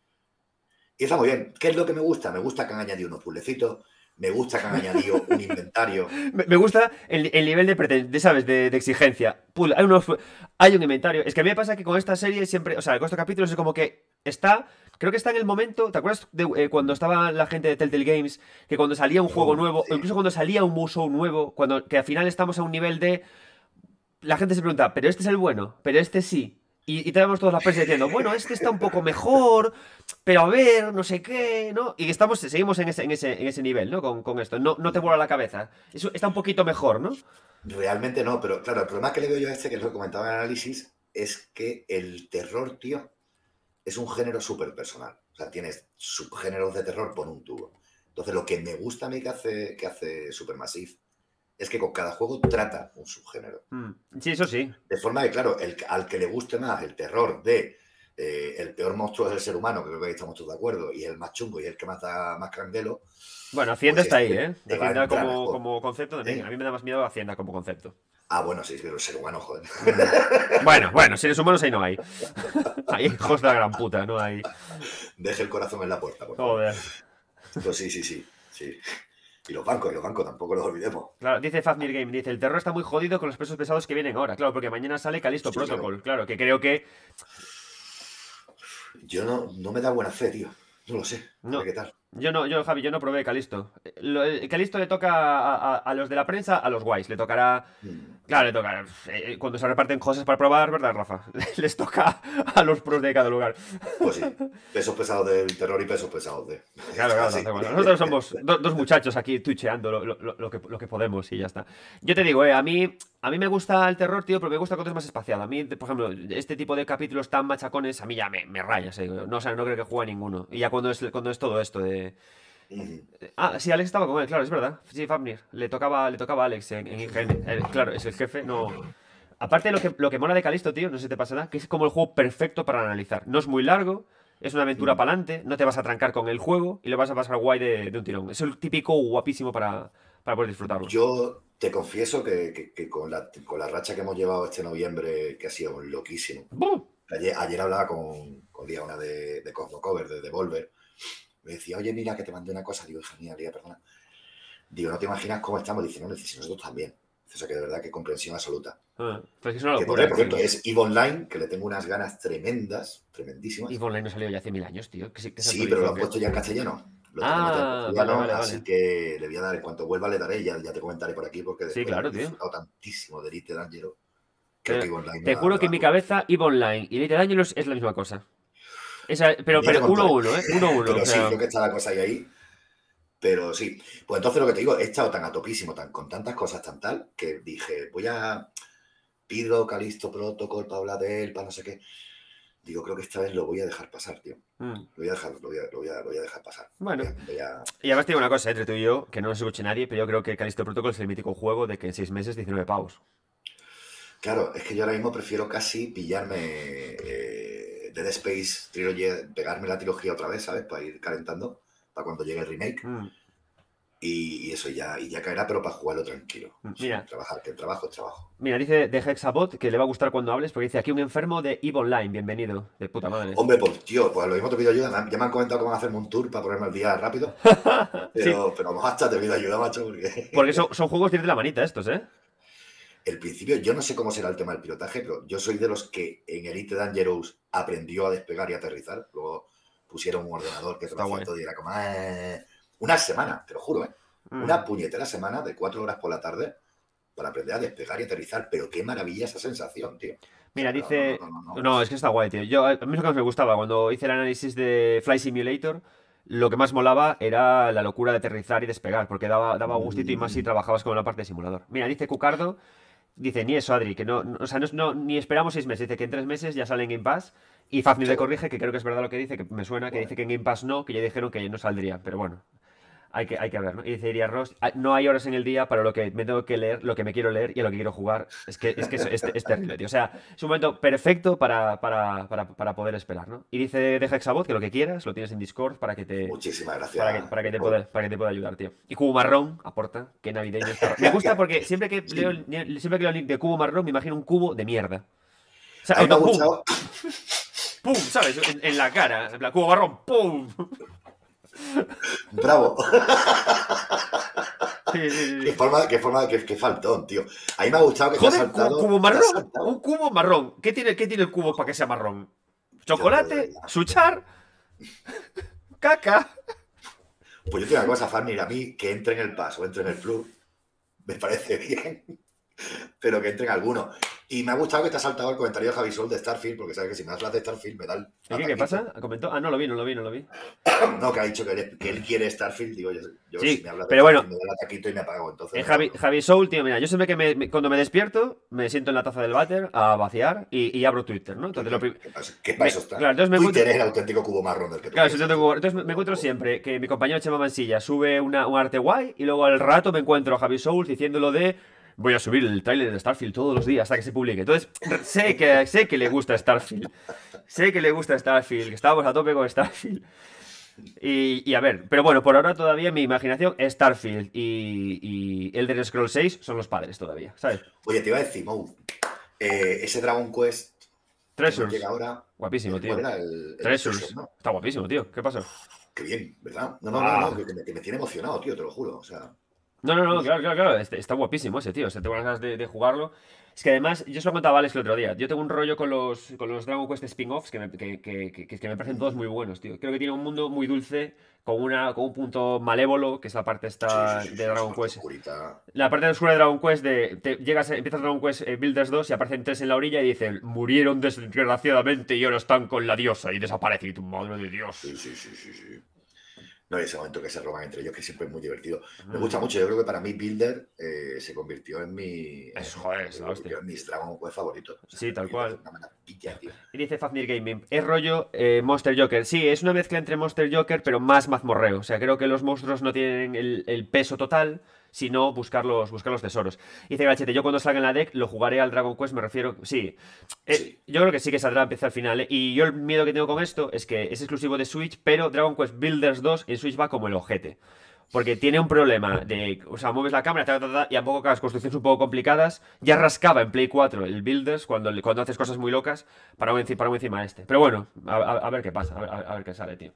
Y está muy bien. ¿Qué es lo que me gusta? Me gusta que han añadido unos puzzlecitos, me gusta que han añadido un inventario. Me, me gusta el, el nivel de, preten- de, ¿sabes? De, de exigencia. Pull, hay, unos, hay un inventario. Es que a mí me pasa que con esta serie siempre, o sea, con estos capítulos es como que está... Creo que está en el momento, ¿te acuerdas de eh, cuando estaba la gente de Telltale Games? Que cuando salía un juego Oh, nuevo, sí. o incluso cuando salía un Musou nuevo, cuando, que al final estamos a un nivel de... La gente se pregunta, pero este es el bueno, pero este sí. Y, y tenemos toda la prensa diciendo, bueno, este está un poco mejor, pero a ver, no sé qué, ¿no? Y estamos, seguimos en ese, en ese, en ese nivel, ¿no? Con, con esto. No, no te vuela la cabeza. Eso está un poquito mejor, ¿no? Realmente no, pero claro, el problema que le veo yo a este, que es lo que comentaba en el análisis, es que el terror, tío, es un género súper personal. O sea, tienes subgéneros de terror por un tubo. Entonces, lo que me gusta a mí que hace, que hace Supermassive es que con cada juego trata un subgénero. Mm, sí, eso sí. De forma que, claro, el, al que le guste más el terror de eh, el peor monstruo es el ser humano, que creo que ahí estamos todos de acuerdo, y el más chungo y el que más da más candelo. Bueno, Hacienda Pues está ahí, este ¿eh? te va a Hacienda entrar como, mejor. como concepto también. ¿Eh? A mí me da más miedo Hacienda como concepto. Ah, bueno, sí, pero el ser humano, joder. Bueno, bueno, seres humanos ahí no hay. Hay hijos de la gran puta, no hay. Deje el corazón en la puerta, por favor. Joder. Pues sí, sí, sí, sí. Y los bancos, y los bancos, tampoco los olvidemos. Claro, dice Fafnir Game, dice, el terror está muy jodido con los pesos pesados que vienen ahora. Claro, porque mañana sale Callisto Sí, Protocol. Claro, que creo que... Yo no, no me da buena fe, tío. No lo sé. A No. ver qué tal. Yo no, yo, Javi, yo no probé Calisto. Lo- el Calisto le toca a, a- a los de la prensa, a los guays. Le tocará. Mm. Claro, le tocará. eh, Cuando se reparten cosas para probar, ¿verdad, Rafa? Les toca a los pros de cada lugar. Pues sí. Pesos pesados del terror y pesos pesados de. Claro, claro, Así. no, bueno, nosotros somos do- dos muchachos aquí tucheando lo, lo- lo- lo que, lo que podemos y ya está. Yo te digo, eh, a mí, a mí me gusta el terror, tío, pero me gusta cuando es más espaciado. A mí, por ejemplo, este tipo de capítulos tan machacones, a mí ya me, me rayas. Eh. No, o sea, no creo que juegue a ninguno. Y ya cuando es, cuando es todo esto de... Ujú. Ah, sí, Alex estaba con él, claro, es verdad. Sí, Fafnir. Le tocaba, le tocaba a Alex en, en I G N. Él, claro, es el jefe, no. Aparte, lo que, lo que mola de Calisto, tío, no sé si te pasará, que es como el juego perfecto para analizar. No es muy largo, es una aventura Mm. para adelante, no te vas a trancar con el juego y lo vas a pasar guay de, de un tirón. Es el típico guapísimo para, para poder disfrutarlo. Yo te confieso que, que- que con, la, con la racha que hemos llevado este noviembre, que ha sido loquísimo. ¡Bum! Ayer, ayer hablaba con, con Diana de, de Cosmo Cover, de Devolver. Me decía, oye, mira, que te mandé una cosa. Digo, hija mía, Lía, perdona. Digo, no te imaginas cómo estamos. Dice, no, no, dice, nosotros también. O sea, que de verdad que comprensión absoluta. Ah, pues que es una Que por, locura. por cierto, es EVE Online, que le tengo unas ganas tremendas, tremendísimas. Y Online no salió ya hace mil años, tío. Que sí, que se Sí, pero lo actualizó, han ¿qué? puesto ya en castellano. Lo Ah, tenemos ya en castellano, vale, vale, así vale. que le voy a dar, en cuanto vuelva le daré, ya, ya te comentaré por aquí, porque Sí, después claro, he tío. disfrutado tantísimo de Elite Dangerous. Creo Pero que EVE Online te me va- juro me que va en mi a- cabeza EVE Online y Elite Dangerous es la misma cosa. Esa, pero Ya te pero uno a contaré. uno, ¿eh? Uno a uno. Pero O sí, sea, creo que está la cosa ahí, ahí. Pero sí. Pues entonces lo que te digo, he estado tan a topísimo, tan, con tantas cosas tan tal, que dije, voy a... Pido Calisto Protocol para hablar de él, para no sé qué. Digo, creo que esta vez lo voy a dejar pasar, tío. mm. Lo voy a dejar, lo voy a, lo voy a, lo voy a dejar pasar. Bueno. Voy a- voy a- Y además te digo una cosa, entre tú y yo, que no nos escuche nadie, pero yo creo que Callisto Protocol es el mítico juego de que en seis meses diecinueve pavos. Claro, es que yo ahora mismo prefiero casi pillarme eh, Dead Space Trilogy, pegarme la trilogía otra vez, ¿sabes? Para ir calentando, para cuando llegue el remake. Mm. Y, y eso ya, y ya caerá, pero para jugarlo tranquilo. Mira. Sin trabajar, que el trabajo es trabajo. Mira, dice de Hexabot que le va a gustar cuando hables, porque dice aquí un enfermo de EVE Online, bienvenido. De puta madre. Hombre, pues tío, pues lo mismo te pido ayuda. me han- Ya me han comentado que van a hacerme un tour para ponerme al día rápido. Pero, pero vamos hasta te pido ayuda, macho, porque Porque son, son juegos de ir de la manita estos, ¿eh? el principio, yo no sé cómo será el tema del pilotaje, pero yo soy de los que en Elite Dangerous aprendió a despegar y aterrizar. Luego pusieron un ordenador que te lo Está hacía guay. todo y era como... "Eh". Una semana, te lo juro, ¿eh? Mm. Una puñetera semana de cuatro horas por la tarde para aprender a despegar y aterrizar. Pero qué maravilla esa sensación, tío. Mira, O sea, no, dice... no, no, no, no. No, es que está guay, tío. Yo, a mí lo que más me gustaba cuando hice el análisis de Fly Simulator, lo que más molaba era la locura de aterrizar y despegar, porque daba, daba gustito y más si Mm. trabajabas con la parte de simulador. Mira, dice Cucardo, dice, ni eso, Adri, que no, no- o sea, no, es- no- ni esperamos seis meses, dice que en tres meses ya sale en Game Pass, y Fafnir le Qué corrige, que creo que es verdad lo que dice, que me suena, que Bueno. dice que en Game Pass no, que ya dijeron que no saldría, pero bueno. Hay que, hay que ver, ¿no? Y dice Iria Ross, "Ah, no hay horas en el día para lo que me tengo que leer, lo que me quiero leer y a lo que quiero jugar. Es que es, que es, es- es terrible, tío. O sea, es un momento perfecto para, para, para, para poder esperar, ¿no? Y dice de Hexabot que lo que quieras lo tienes en Discord para que te, Muchísimas gracias. para que, para que te por- pueda, para que te pueda ayudar, tío. Y Cubo Marrón aporta, que navideño está. Me gusta porque siempre que Sí. leo, el- siempre que leo el link de Cubo Marrón me imagino un cubo de mierda. O sea, A mí me ha auto- ¡pum! gustado. ¡Pum! ¿Sabes? En, en la cara. En plan, Cubo Marrón, ¡pum! Bravo. Sí, sí, sí, Qué sí. forma, qué forma, qué, qué faltón, tío. A mí me ha gustado que te has Joder, saltado. cu- cubo te has marrón. saltado- Un cubo marrón. ¿Qué tiene, qué tiene el cubo para que sea marrón? chocolate, suchar, caca. Pues yo tengo una cosa, Farnir, a mí que entre en el Pass o entre en el Plus, me parece bien, pero que entre en alguno. Y me ha gustado que te ha saltado el comentario de Javi Sol de Starfield, porque sabes que si me hablas de Starfield me da el... ¿Y qué, qué pasa? ¿Comentó? Ah, no lo vi, no lo vi, no lo vi. No, que ha dicho que él, que él quiere Starfield, digo yo, yo Sí, si me hablas de pero bueno, Starfield me da el ataquito y me apago, entonces... Eh, me Javi, apago. Javi Soul, tío, mira, yo siempre que me, me- cuando me despierto, me siento en la taza del váter a vaciar y, y abro Twitter, ¿no? Entonces, lo prim- ¿Qué pasa? ¿Qué para me- eso está? claro, entonces me Twitter encuentro- es el auténtico cubo marrón del que tú Claro, quieres. si yo tengo- entonces me, me encuentro siempre que mi compañero Chema Mansilla sube una, un arte guay y luego al rato me encuentro a Javi Soul diciéndolo de voy a subir el tráiler de Starfield todos los días hasta que se publique. Entonces, sé que, sé que le gusta Starfield. Sé que le gusta Starfield, que estábamos a tope con Starfield. Y, y a ver, pero bueno, por ahora todavía mi imaginación es Starfield y, y Elder Scrolls seis son los padres todavía, ¿sabes? Oye, te iba a decir, Mou, eh, ese Dragon Quest que nos Treasures. llega ahora... Guapísimo, eh, tío. ¿Cuál era el, el Treasures. Treasures, no? Está guapísimo, tío. ¿Qué pasó? Qué bien, ¿verdad? No, no, no, Ah. no, que, que me, que me tiene emocionado, tío, te lo juro. O sea, No, no, no, claro, claro, claro. Este- está guapísimo ese, tío. O sea, tengo ganas de, de jugarlo. Es que además, yo se lo contaba a Alex el otro día. Yo tengo un rollo con los, con los Dragon Quest spin-offs que me, que, que- que- que me parecen todos muy buenos, tío. Creo que tiene un mundo muy dulce, con, una, con un punto malévolo, que es la parte esta sí, sí, sí, de sí, Dragon es una Quest. oscurita. La parte oscura de Dragon Quest de te llegas, empiezas Dragon Quest eh, Builders dos y aparecen tres en la orilla y dicen murieron desgraciadamente y ahora están con la diosa y desaparece y tu madre de Dios. Sí, sí, sí, sí, sí. No, y ese momento que se roban entre ellos, que siempre es muy divertido. Me Mm. gusta mucho, yo creo que para mí Builder eh, se convirtió en mi... Es, joder, es se la convirtió hostia. en mis Dragon Quest favoritos. O sea, Sí, tal me cual. parece una maravilla, tío. Y dice Fafnir Gaming, es rollo eh, Monster Joker. Sí, es una mezcla entre Monster Joker, pero más mazmorreo. O sea, creo que los monstruos no tienen el, el peso total, sino buscar los, buscar los tesoros. Dice Gachete, yo cuando salga en la deck lo jugaré al Dragon Quest, me refiero... Sí, Eh, Sí. yo creo que sí que saldrá a empezar al final. ¿eh? Y yo el miedo que tengo con esto es que es exclusivo de Switch, pero Dragon Quest Builders dos en Switch va como el ojete. Porque tiene un problema de... O sea, mueves la cámara ta, ta, ta, y a poco que las construcciones un poco complicadas. Ya rascaba en Play cuatro el Builders cuando, cuando haces cosas muy locas para un, enci- para un encima de este. Pero bueno, a, a- a ver qué pasa, a ver, a ver qué sale, tío.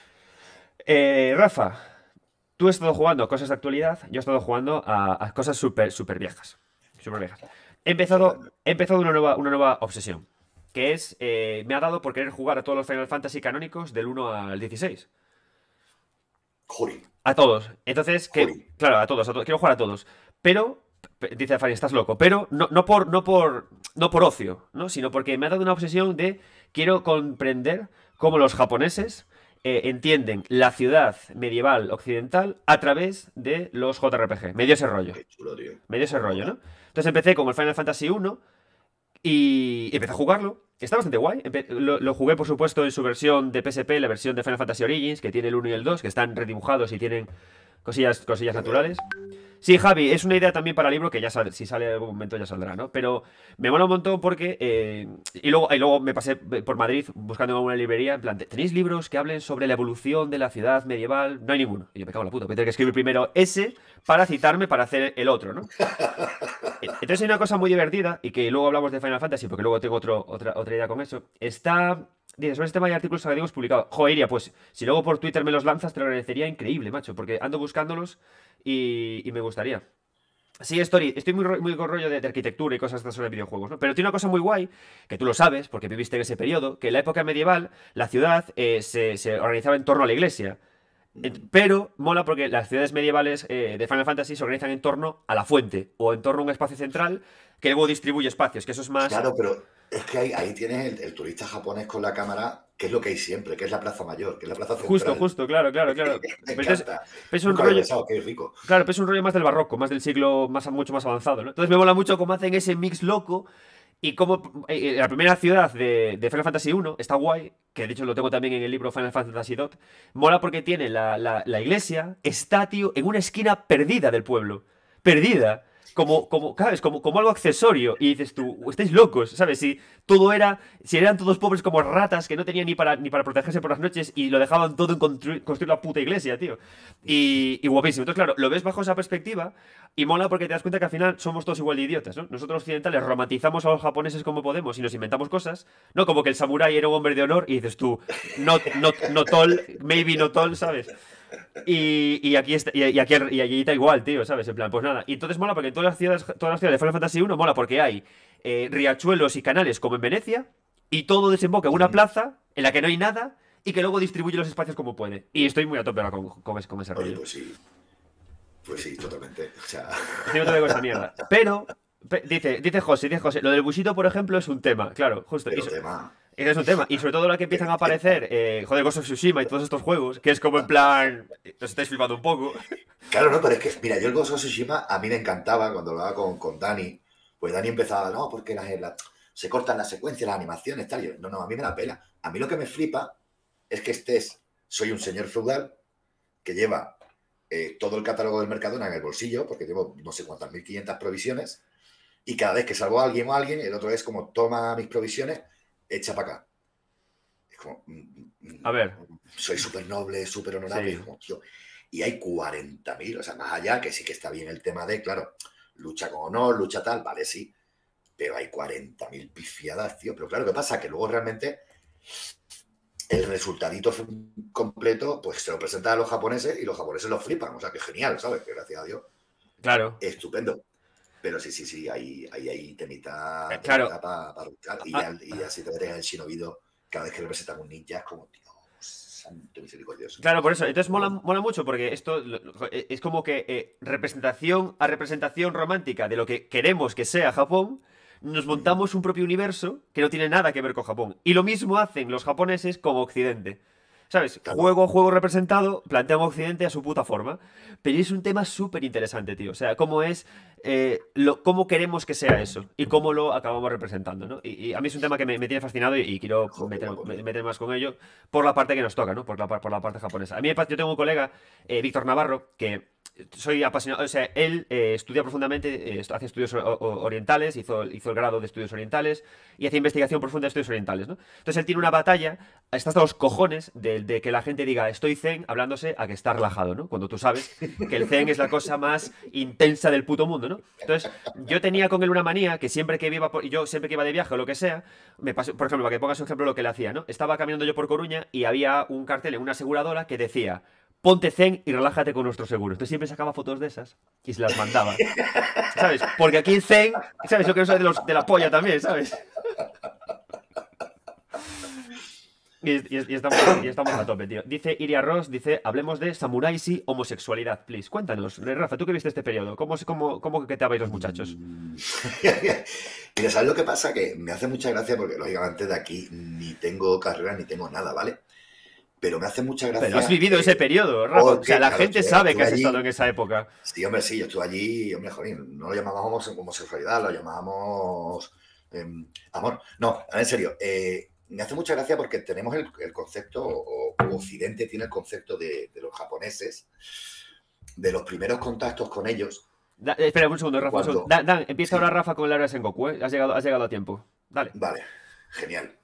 Eh, Rafa, tú has estado jugando a cosas de actualidad, yo he estado jugando a, a cosas súper, súper viejas. Súper viejas. He empezado, he empezado una nueva, una nueva obsesión. Que es... eh, me ha dado por querer jugar a todos los Final Fantasy canónicos del uno al dieciséis. Juri. A todos. Entonces, que, Joder. claro, a todos, a todos. Quiero jugar a todos. Pero, p- dice Fanny, estás loco. Pero no, no por, no por, no por ocio, ¿no? Sino porque me ha dado una obsesión de quiero comprender cómo los japoneses eh, entienden la ciudad medieval occidental a través de los J R P G. Me dio ese rollo. Qué chulo, tío. Me dio ese rollo, ¿no? Entonces empecé con el Final Fantasy uno y empecé a jugarlo. Está bastante guay. Empe- lo, lo jugué, por supuesto, en su versión de P S P, la versión de Final Fantasy Origins, que tiene el uno y el dos, que están redibujados y tienen cosillas, cosillas naturales. Sí, Javi, es una idea también para el libro que ya sale, si sale en algún momento ya saldrá, ¿no? Pero me mola un montón porque... eh, y, luego, y luego me pasé por Madrid buscando en alguna librería, en plan, ¿tenéis libros que hablen sobre la evolución de la ciudad medieval? No hay ninguno. Y yo me cago en la puta, voy a tener que escribir primero ese para citarme para hacer el otro, ¿no? Entonces hay una cosa muy divertida, y que luego hablamos de Final Fantasy, porque luego tengo otro, otra, otra idea con eso. Está... Dice, sobre este tema hay artículos académicos publicados. Joder, Iria, pues si luego por Twitter me los lanzas, te lo agradecería increíble, macho, porque ando buscándolos y, y me gustaría. Sí, Story, estoy muy, ro- muy con rollo de, de arquitectura y cosas de sobre videojuegos, ¿no? Pero tiene una cosa muy guay, que tú lo sabes, porque viviste en ese periodo, que en la época medieval la ciudad eh, se, se organizaba en torno a la iglesia. Ent- Pero mola porque las ciudades medievales eh, de Final Fantasy se organizan en torno a la fuente o en torno a un espacio central que luego distribuye espacios, que eso es más... Claro, pero es que ahí, ahí tienes el, el turista japonés con la cámara, que es lo que hay siempre, que es la Plaza Mayor, que es la Plaza Central. Justo, justo, claro, claro, claro. Me Pero entonces, encanta. es un Nunca había rollo... pensado, qué rico. Claro, pero es un rollo más del barroco, más del siglo más, mucho más avanzado, ¿no? Entonces me mola mucho cómo hacen ese mix loco y cómo eh, eh, la primera ciudad de, de Final Fantasy uno está guay, que de hecho lo tengo también en el libro Final Fantasy dos, mola porque tiene la, la, la iglesia, está, tío, en una esquina perdida del pueblo, perdida. Como, como, ¿sabes? Como, como algo accesorio. Y dices tú, estáis locos, ¿sabes? Si todo era. Si eran todos pobres como ratas que no tenían ni para, ni para protegerse por las noches y lo dejaban todo en construir, construir la puta iglesia, tío. Y, y guapísimo. Entonces, claro, lo ves bajo esa perspectiva y mola porque te das cuenta que al final somos todos igual de idiotas, ¿no? Nosotros occidentales romantizamos a los japoneses como podemos y nos inventamos cosas, ¿no? Como que el samurái era un hombre de honor y dices tú, not, not, not all, maybe not all, ¿sabes? Y, y aquí está, y, y aquí y allí está igual, tío, ¿sabes? En plan, pues nada. Y entonces mola porque en todas las ciudades, todas las ciudades de Final Fantasy uno mola porque hay eh, riachuelos y canales como en Venecia y todo desemboca en una Ujú. plaza en la que no hay nada y que luego distribuye los espacios como puede. Y estoy muy a tope ahora con, con, ese- con ese Oye, rollo. pues sí. Pues sí, totalmente. O sea, Estoy a tope con esa mierda. Pero, pe- dice, dice José, dice José, lo del busito, por ejemplo, es un tema, claro, justo. Y pero so- tema. ese es un tema. Y sobre todo ahora que empiezan a aparecer, eh, joder, Ghost of Tsushima y todos estos juegos, que es como en plan, os estáis flipando un poco. Claro, no, pero es que, mira, yo el Ghost of Tsushima a mí me encantaba cuando hablaba con, con Dani. Pues Dani empezaba, no, porque las, las- se cortan las secuencias, las animaciones, tal. Y yo, no, no, a mí me da pena. A mí lo que me flipa es que estés, soy un señor feudal que lleva eh, todo el catálogo del Mercadona en el bolsillo, porque llevo no sé cuántas, mil quinientas provisiones, y cada vez que salvo a alguien o a alguien, el otro es como, toma mis provisiones, echa para acá. Es como, mm, mm, A ver, soy súper noble, súper honorable, sí. como, tío. Y hay cuarenta mil, o sea, más allá, que sí que está bien el tema de, claro, lucha con honor, lucha tal, vale, sí, pero hay cuarenta mil pifiadas, tío. Pero claro, ¿qué pasa? Que luego realmente el resultadito completo, pues se lo presentan a los japoneses y los japoneses lo flipan. O sea, que genial, ¿sabes? Que gracias a Dios, Claro. estupendo. Pero sí, sí, sí, ahí hay, hay temita, Eh, claro. temita para pa buscar. Y Ah, ya, y ya si te metes en el Shinobido, cada vez que representan un ninja es como, tío, santo misericordioso. Claro, por eso. Entonces mola, mola mucho porque esto lo- lo- es como que eh, representación a representación romántica de lo que queremos que sea Japón, nos montamos un propio universo que no tiene nada que ver con Japón. Y lo mismo hacen los japoneses con Occidente. ¿Sabes? Claro. Juego a juego representado, plantean Occidente a su puta forma. Pero es un tema súper interesante, tío. O sea, cómo es, eh, lo, cómo queremos que sea eso y cómo lo acabamos representando, ¿no? Y, y a mí es un tema que me, me tiene fascinado y, y quiero Joder, meter, guapo, me- tío. meter más con ello por la parte que nos toca, ¿no? Por la, par- por la parte japonesa. A mí, me pa- yo tengo un colega, eh, Víctor Navarro, que soy apasionado, o sea, él eh, estudia profundamente, eh, hace estudios o- o- orientales, hizo, hizo el grado de estudios orientales y hace investigación profunda de estudios orientales, ¿no? Entonces él tiene una batalla, está hasta los cojones de, de que la gente diga estoy zen, hablándose a que está relajado, ¿no? Cuando tú sabes que el zen es la cosa más intensa del puto mundo, ¿no? Entonces yo tenía con él una manía que siempre que iba, por, yo siempre que iba de viaje o lo que sea, me pasó, por ejemplo, para que pongas un ejemplo de lo que le hacía, ¿no? Estaba caminando yo por Coruña y había un cartel en una aseguradora que decía ponte zen y relájate con nuestro seguro. Entonces siempre sacaba fotos de esas y se las mandaba. ¿Sabes? Porque aquí zen, ¿sabes? Yo quiero saber de, los, de la polla también, ¿sabes? Y, y- y estamos, y estamos a tope, tío. Dice Iria Ross, dice, hablemos de samuráis y homosexualidad, please. Cuéntanos, Rafa, tú que viste este periodo, ¿cómo, cómo, cómo que te habéis los muchachos? Mm. Mira, ¿sabes lo que pasa? Que me hace mucha gracia porque, lógicamente, de aquí ni tengo carrera ni tengo nada, ¿vale? Pero me hace mucha gracia. Pero has vivido eh, ese periodo, Rafa. O sea, la claro, gente estuve- sabe que estuve has allí. estado en esa época. Sí, hombre, sí, yo estuve allí, hombre, joder, no lo llamábamos homo- homosexualidad, lo llamábamos em, amor. No, en serio, eh, me hace mucha gracia porque tenemos el, el concepto, o, o Occidente tiene el concepto de, de los japoneses, de los primeros contactos con ellos. Da- eh, espera un segundo, Rafa. un Cuando- segundo. Dan, Dan, empieza Sí. ahora Rafa con la hora de Sengoku, ¿eh? Has llegado, has llegado a tiempo. Dale. Vale, genial.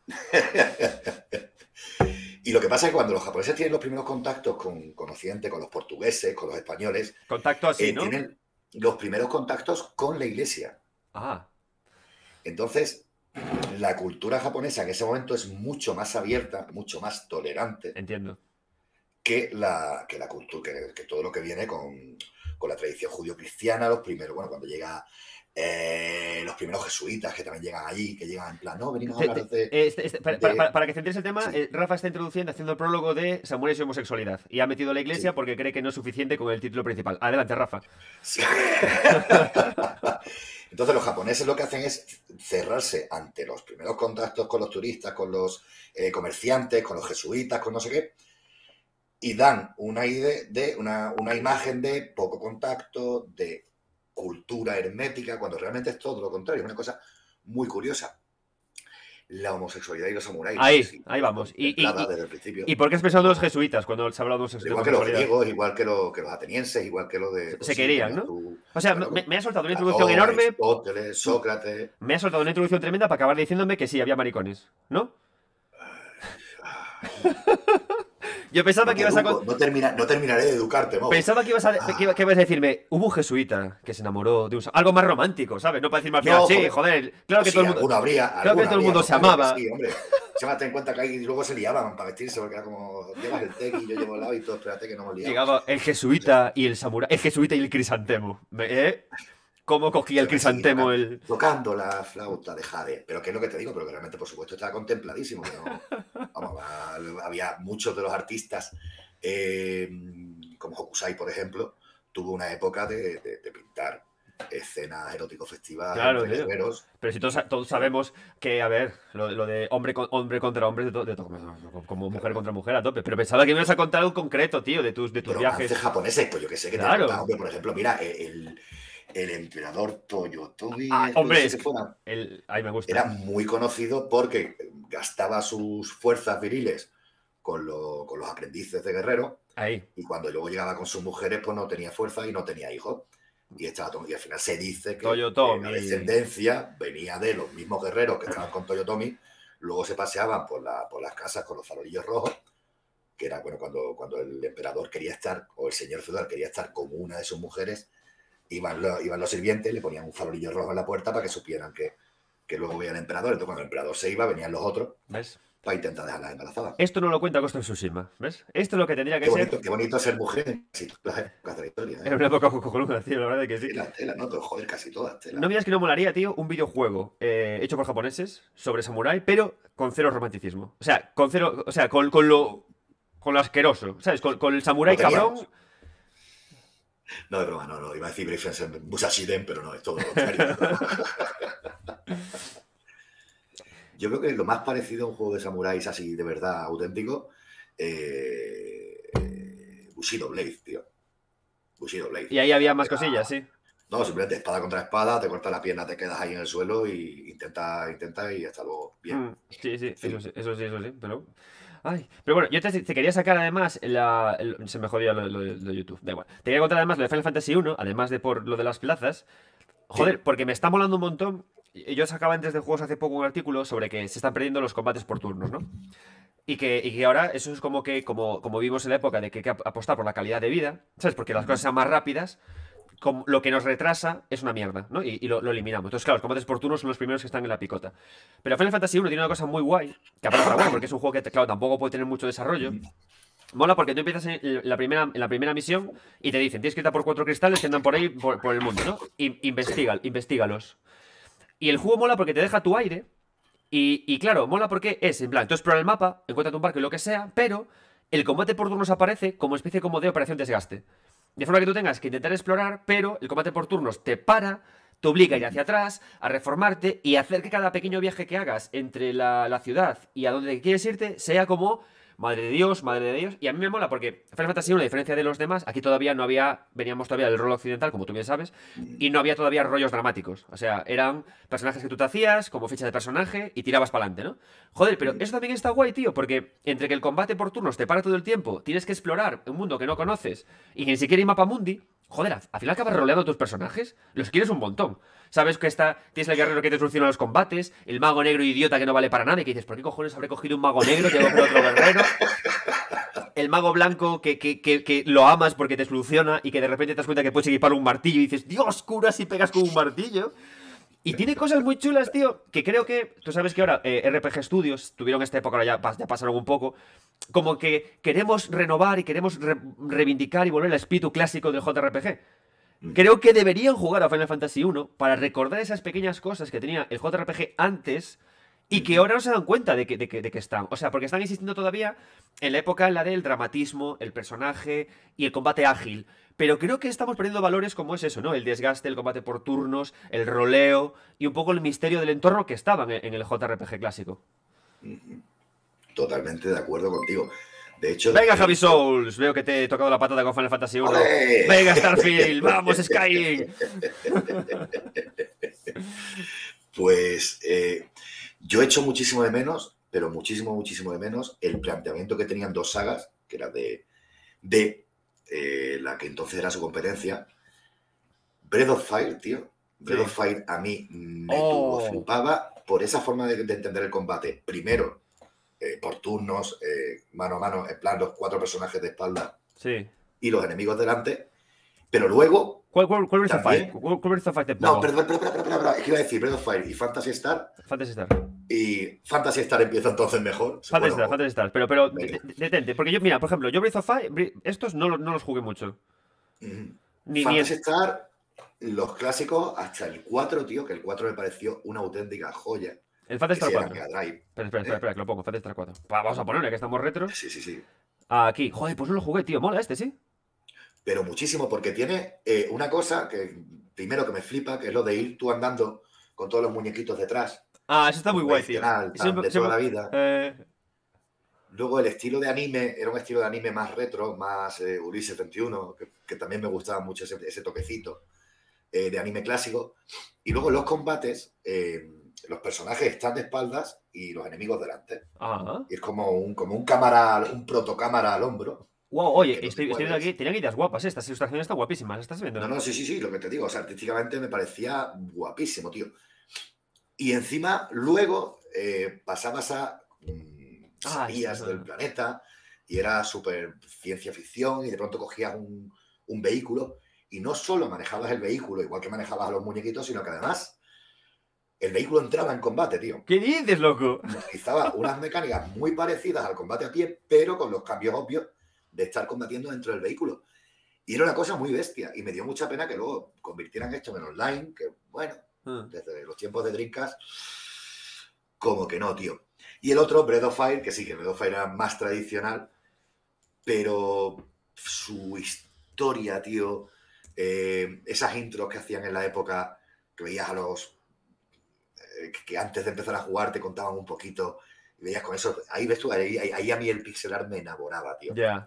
Y lo que pasa es que cuando los japoneses tienen los primeros contactos con, con Occidente, con los portugueses, con los españoles, Contacto así, eh, ¿no? tienen los primeros contactos con la iglesia. Ah, Entonces, la cultura japonesa en ese momento es mucho más abierta, mucho más tolerante entiendo. que la, que la cultura, que, que todo lo que viene con, con la tradición judío-cristiana, los primeros, bueno, cuando llega eh, los primeros jesuitas que también llegan allí, que llegan en plan, no, venimos a Te- hablar te- de... eh, este- este- para, de- para- para- para que centréis el tema, Sí. eh, Rafa está introduciendo, haciendo el prólogo de samuráis y homosexualidad. Y ha metido la iglesia Sí. porque cree que no es suficiente con el título principal. Adelante, Rafa. Sí. Entonces los japoneses lo que hacen es cerrarse ante los primeros contactos con los turistas, con los eh, comerciantes, con los jesuitas, con no sé qué, y dan una idea de una, una imagen de poco contacto, de cultura hermética, cuando realmente es todo lo contrario, es una cosa muy curiosa. La homosexualidad y los samuráis. Ahí, sí, ahí vamos. Y- y- contemplada y- desde el principio. ¿Y por qué has pensado en los jesuitas cuando se ha hablado de Pero igual que los homosexualidad? griegos, igual que, lo- que los atenienses, igual que los de... pues Se sí, querían, tenías ¿no? tú- O sea, claro, me, me ha soltado una introducción Platón, enorme. Aristóteles, Sócrates... Me ha soltado una introducción tremenda para acabar diciéndome que sí, había maricones, ¿no? Yo pensaba No, que te ibas a... educo, con- no, termina, no terminaré de educarte, Mo. Pensaba que ibas, a, Ah. que, iba- que ibas a decirme, hubo un jesuita que se enamoró de un... sa- Algo más romántico, ¿sabes? No para decirme al final, No, sí, joder. joder, claro que Sí, todo el mundo... alguno habría, claro que alguno todo el mundo habría, se no, claro que amaba. Sí, hombre. Se me ten en cuenta que ahí luego se liaban para vestirse, porque era como, llevas el tequi, yo llevo el hábito, espérate que no me liamos. Llegaba el jesuita y el samurái, el jesuita y el crisantemo. Me- ¿eh? cómo cogía el Se me seguía crisantemo tocando, el... tocando la flauta de Jade. Pero que es lo que te digo, pero que realmente, por supuesto, estaba contempladísimo. Que no, vamos, va- había muchos de los artistas, eh, como Hokusai, por ejemplo, tuvo una época de, de- de pintar escenas erótico-festivas Claro, entre tío. guerreros. Pero si todos, sa- todos sabemos que, a ver, lo, lo de hombre, con- hombre contra hombre, de to- de to- como mujer contra mujer a tope. Pero pensaba que me ibas a contar algo concreto, tío, de tus, de tus Romances viajes. japoneses, pues yo que sé que te he Claro. contado, hombre, por ejemplo, mira, el, el emperador Toyotomi, Ah, puede hombre, ser es que que fuera, el... Ay, me gusta. era muy conocido porque gastaba sus fuerzas viriles con, lo- con los aprendices de guerrero, Ahí. y cuando luego llegaba con sus mujeres, pues no tenía fuerza y no tenía hijos. Y, estaba todo- y al final se dice que, Toyotomi. que la descendencia venía de los mismos guerreros que estaban con Toyotomi, luego se paseaban por, la- por las casas con los farolillos rojos, que era bueno, cuando, cuando el emperador quería estar, o el señor feudal quería estar con una de sus mujeres, iban, lo- iban los sirvientes, le ponían un farolillo rojo en la puerta para que supieran que, que luego veía el emperador. Entonces cuando el emperador se iba, venían los otros ¿Ves? para intentar dejarlas embarazadas. Esto no lo cuenta Ghost of Tsushima, ¿ves? Esto es lo que tendría que Qué ser. bonito, qué bonito ser mujer en casi todas las épocas de la historia. ¿eh? Era una época cojonuda, tío, la verdad es que sí. Tela, tela, no, pero joder, casi todas, tela. No miras que no molaría, tío, un videojuego eh, hecho por japoneses sobre samurái, pero con cero romanticismo. O sea, con cero. O sea, con, con lo. Con lo asqueroso, ¿sabes? Con, con el samurái Lo teníamos. cabrón. No, de broma, no, no. Iba a decir Briefensen Musashiden, pero no, es todo lo contrario. Yo creo que lo más parecido a un juego de samuráis así de verdad auténtico, eh, eh, Bushido Blade, tío. Bushido Blade. Y ahí había más Era- cosillas, sí. No, simplemente espada contra espada, te cortas la pierna, te quedas ahí en el suelo y intenta, intenta y hasta luego. Bien. Mm, sí, sí, Sí. eso sí, eso sí, eso sí, pero... Ay, pero bueno, yo te, te quería sacar además la... el- se me jodía lo, lo de lo de YouTube, da igual. Te quería contar además lo de Final Fantasy uno, además de por lo de las plazas. Joder, Sí. porque me está molando un montón. Y- Yo sacaba antes de juegos hace poco un artículo sobre que se están perdiendo los combates por turnos, ¿no? Y que, y que ahora eso es como que, como, como vivimos en la época de que hay que ap- apostar por la calidad de vida, ¿sabes? Porque las cosas sean más rápidas, como lo que nos retrasa es una mierda, ¿no? Y, y lo, lo eliminamos. Entonces, claro, los combates por turnos son los primeros que están en la picota. Pero Final Fantasy uno tiene una cosa muy guay, que aparte está bueno, porque es un juego que, claro, tampoco puede tener mucho desarrollo. Mola porque tú empiezas en la primera, en la primera misión y te dicen, tienes que ir a por cuatro cristales que andan por ahí, por, por el mundo, ¿no? Y, investiga, investígalos. Y el juego mola porque te deja tu aire. Y, y claro, mola porque es, en plan, tú exploras el mapa, encuentras un barco y lo que sea, pero el combate por turnos aparece como especie como de operación desgaste. De forma que tú tengas que intentar explorar, pero el combate por turnos te para, te obliga a ir hacia atrás, a reformarte y hacer que cada pequeño viaje que hagas entre la, la ciudad y a donde quieres irte sea como... Madre de Dios, madre de Dios. Y a mí me mola porque Final Fantasy uno, a diferencia de los demás, aquí todavía no había, veníamos todavía del rol occidental, como tú bien sabes, y no había todavía rollos dramáticos. O sea, eran personajes que tú te hacías, como ficha de personaje, y tirabas para adelante, ¿no? Joder, pero eso también está guay, tío, porque entre que el combate por turnos te para todo el tiempo, tienes que explorar un mundo que no conoces, y que ni siquiera hay mapa mundi, joder, al final acabas roleando a tus personajes, los quieres un montón. Sabes que está, tienes el guerrero que te soluciona los combates, el mago negro idiota que no vale para nada, y que dices, ¿por qué cojones habré cogido un mago negro? Tengo que coger otro guerrero. El mago blanco que, que, que, que lo amas porque te soluciona y que de repente te das cuenta que puedes equipar un martillo y dices, Dios, cura si pegas con un martillo. Y tiene cosas muy chulas, tío, que creo que... Tú sabes que ahora eh, R P G Studios tuvieron esta época, ahora ya, pas- ya pasaron un poco. Como que queremos renovar y queremos re- reivindicar y volver al espíritu clásico del J R P G. Creo que deberían jugar a Final Fantasy uno para recordar esas pequeñas cosas que tenía el J R P G antes y que ahora no se dan cuenta de que, de que, de que están. O sea, porque están insistiendo todavía en la época en la del dramatismo, el personaje y el combate ágil. Pero creo que estamos perdiendo valores como es eso, ¿no? El desgaste, el combate por turnos, el roleo y un poco el misterio del entorno que estaban en en el J R P G clásico. Totalmente de acuerdo contigo. De hecho, Venga, de Javi hecho- Souls, veo que te he tocado la patata con Final Fantasy uno. ¡Ole! Venga, Starfield, vamos, Skyrim. Pues eh, yo echo muchísimo de menos, pero muchísimo, muchísimo de menos, el planteamiento que tenían dos sagas, que era de, de eh, la que entonces era su competencia. Breath of Fire, tío. Breath Sí. of Fire a mí me Oh. tuvo flipaba por esa forma de, de entender el combate. Primero, eh, por turnos, eh, mano a mano, en plan los cuatro personajes de espalda Sí. y los enemigos delante. Pero luego... ¿Cuál, cuál, cuál Breath of También. Fire? ¿Cuál, cuál Breath of Fire te No, pongo? perdón, perdón, perdón, perdón, perdón, es que iba a decir Breath of Fire y Fantasy Star. Fantasy Star. Y Fantasy Star empieza entonces mejor. Fantasy Bueno, Star, Fantasy Star. Pero, pero, venga. de- de- detente. Porque yo, mira, por ejemplo, yo Breath of Fire, Bre- estos no, los- no los jugué mucho. mm, Ni, ni Fantasy es- Star los clásicos hasta el cuatro, tío, que el cuatro me pareció una auténtica joya. El Phantasy Star Ese era cuatro. Mega Drive. Espera, espera, espera, ¿eh? espera, que lo pongo. Phantasy Star cuatro. Va, vamos a ponerle, que estamos retros. Sí, sí, sí. Aquí. Joder, pues no lo jugué, tío. Mola este, ¿sí? Pero muchísimo, porque tiene eh, una cosa que primero que me flipa, que es lo de ir tú andando con todos los muñequitos detrás. Ah, eso está muy guay, tío. Tradicional, tan, Siempre- de toda siempre- la vida. Eh, Luego el estilo de anime, era un estilo de anime más retro, más eh, Ulises veintiuno, que, que también me gustaba mucho ese, ese toquecito eh, de anime clásico. Y luego los combates, eh, los personajes están de espaldas y los enemigos delante. Ah. Y es como un, como un cámara, un protocámara al hombro. Wow, oye, Que no estoy, te estoy viendo mueves. aquí. Tenían ideas guapas, estas ilustraciones están guapísimas. ¿Estás viendo? No, no, sí, sí, sí, lo que te digo. O sea, artísticamente me parecía guapísimo, tío. Y encima, luego eh, pasabas a mm, Ah, salías sí, del ajá. planeta y era súper ciencia ficción y de pronto cogías un, un vehículo y no solo manejabas el vehículo igual que manejabas a los muñequitos, sino que además el vehículo entraba en combate, tío. ¿Qué dices, loco? Utilizaba unas mecánicas muy parecidas al combate a pie, pero con los cambios obvios de estar combatiendo dentro del vehículo. Y era una cosa muy bestia. Y me dio mucha pena que luego convirtieran esto en online, que bueno, Ah. desde los tiempos de Dreamcast, como que no, tío. Y el otro, Breath of Fire, que sí, que Breath of Fire era más tradicional, pero su historia, tío, eh, esas intros que hacían en la época, que veías a los... Eh, que antes de empezar a jugar te contaban un poquito, y veías con eso, ahí ves tú, ahí, ahí, ahí a mí el pixel art me enamoraba, tío. Ya.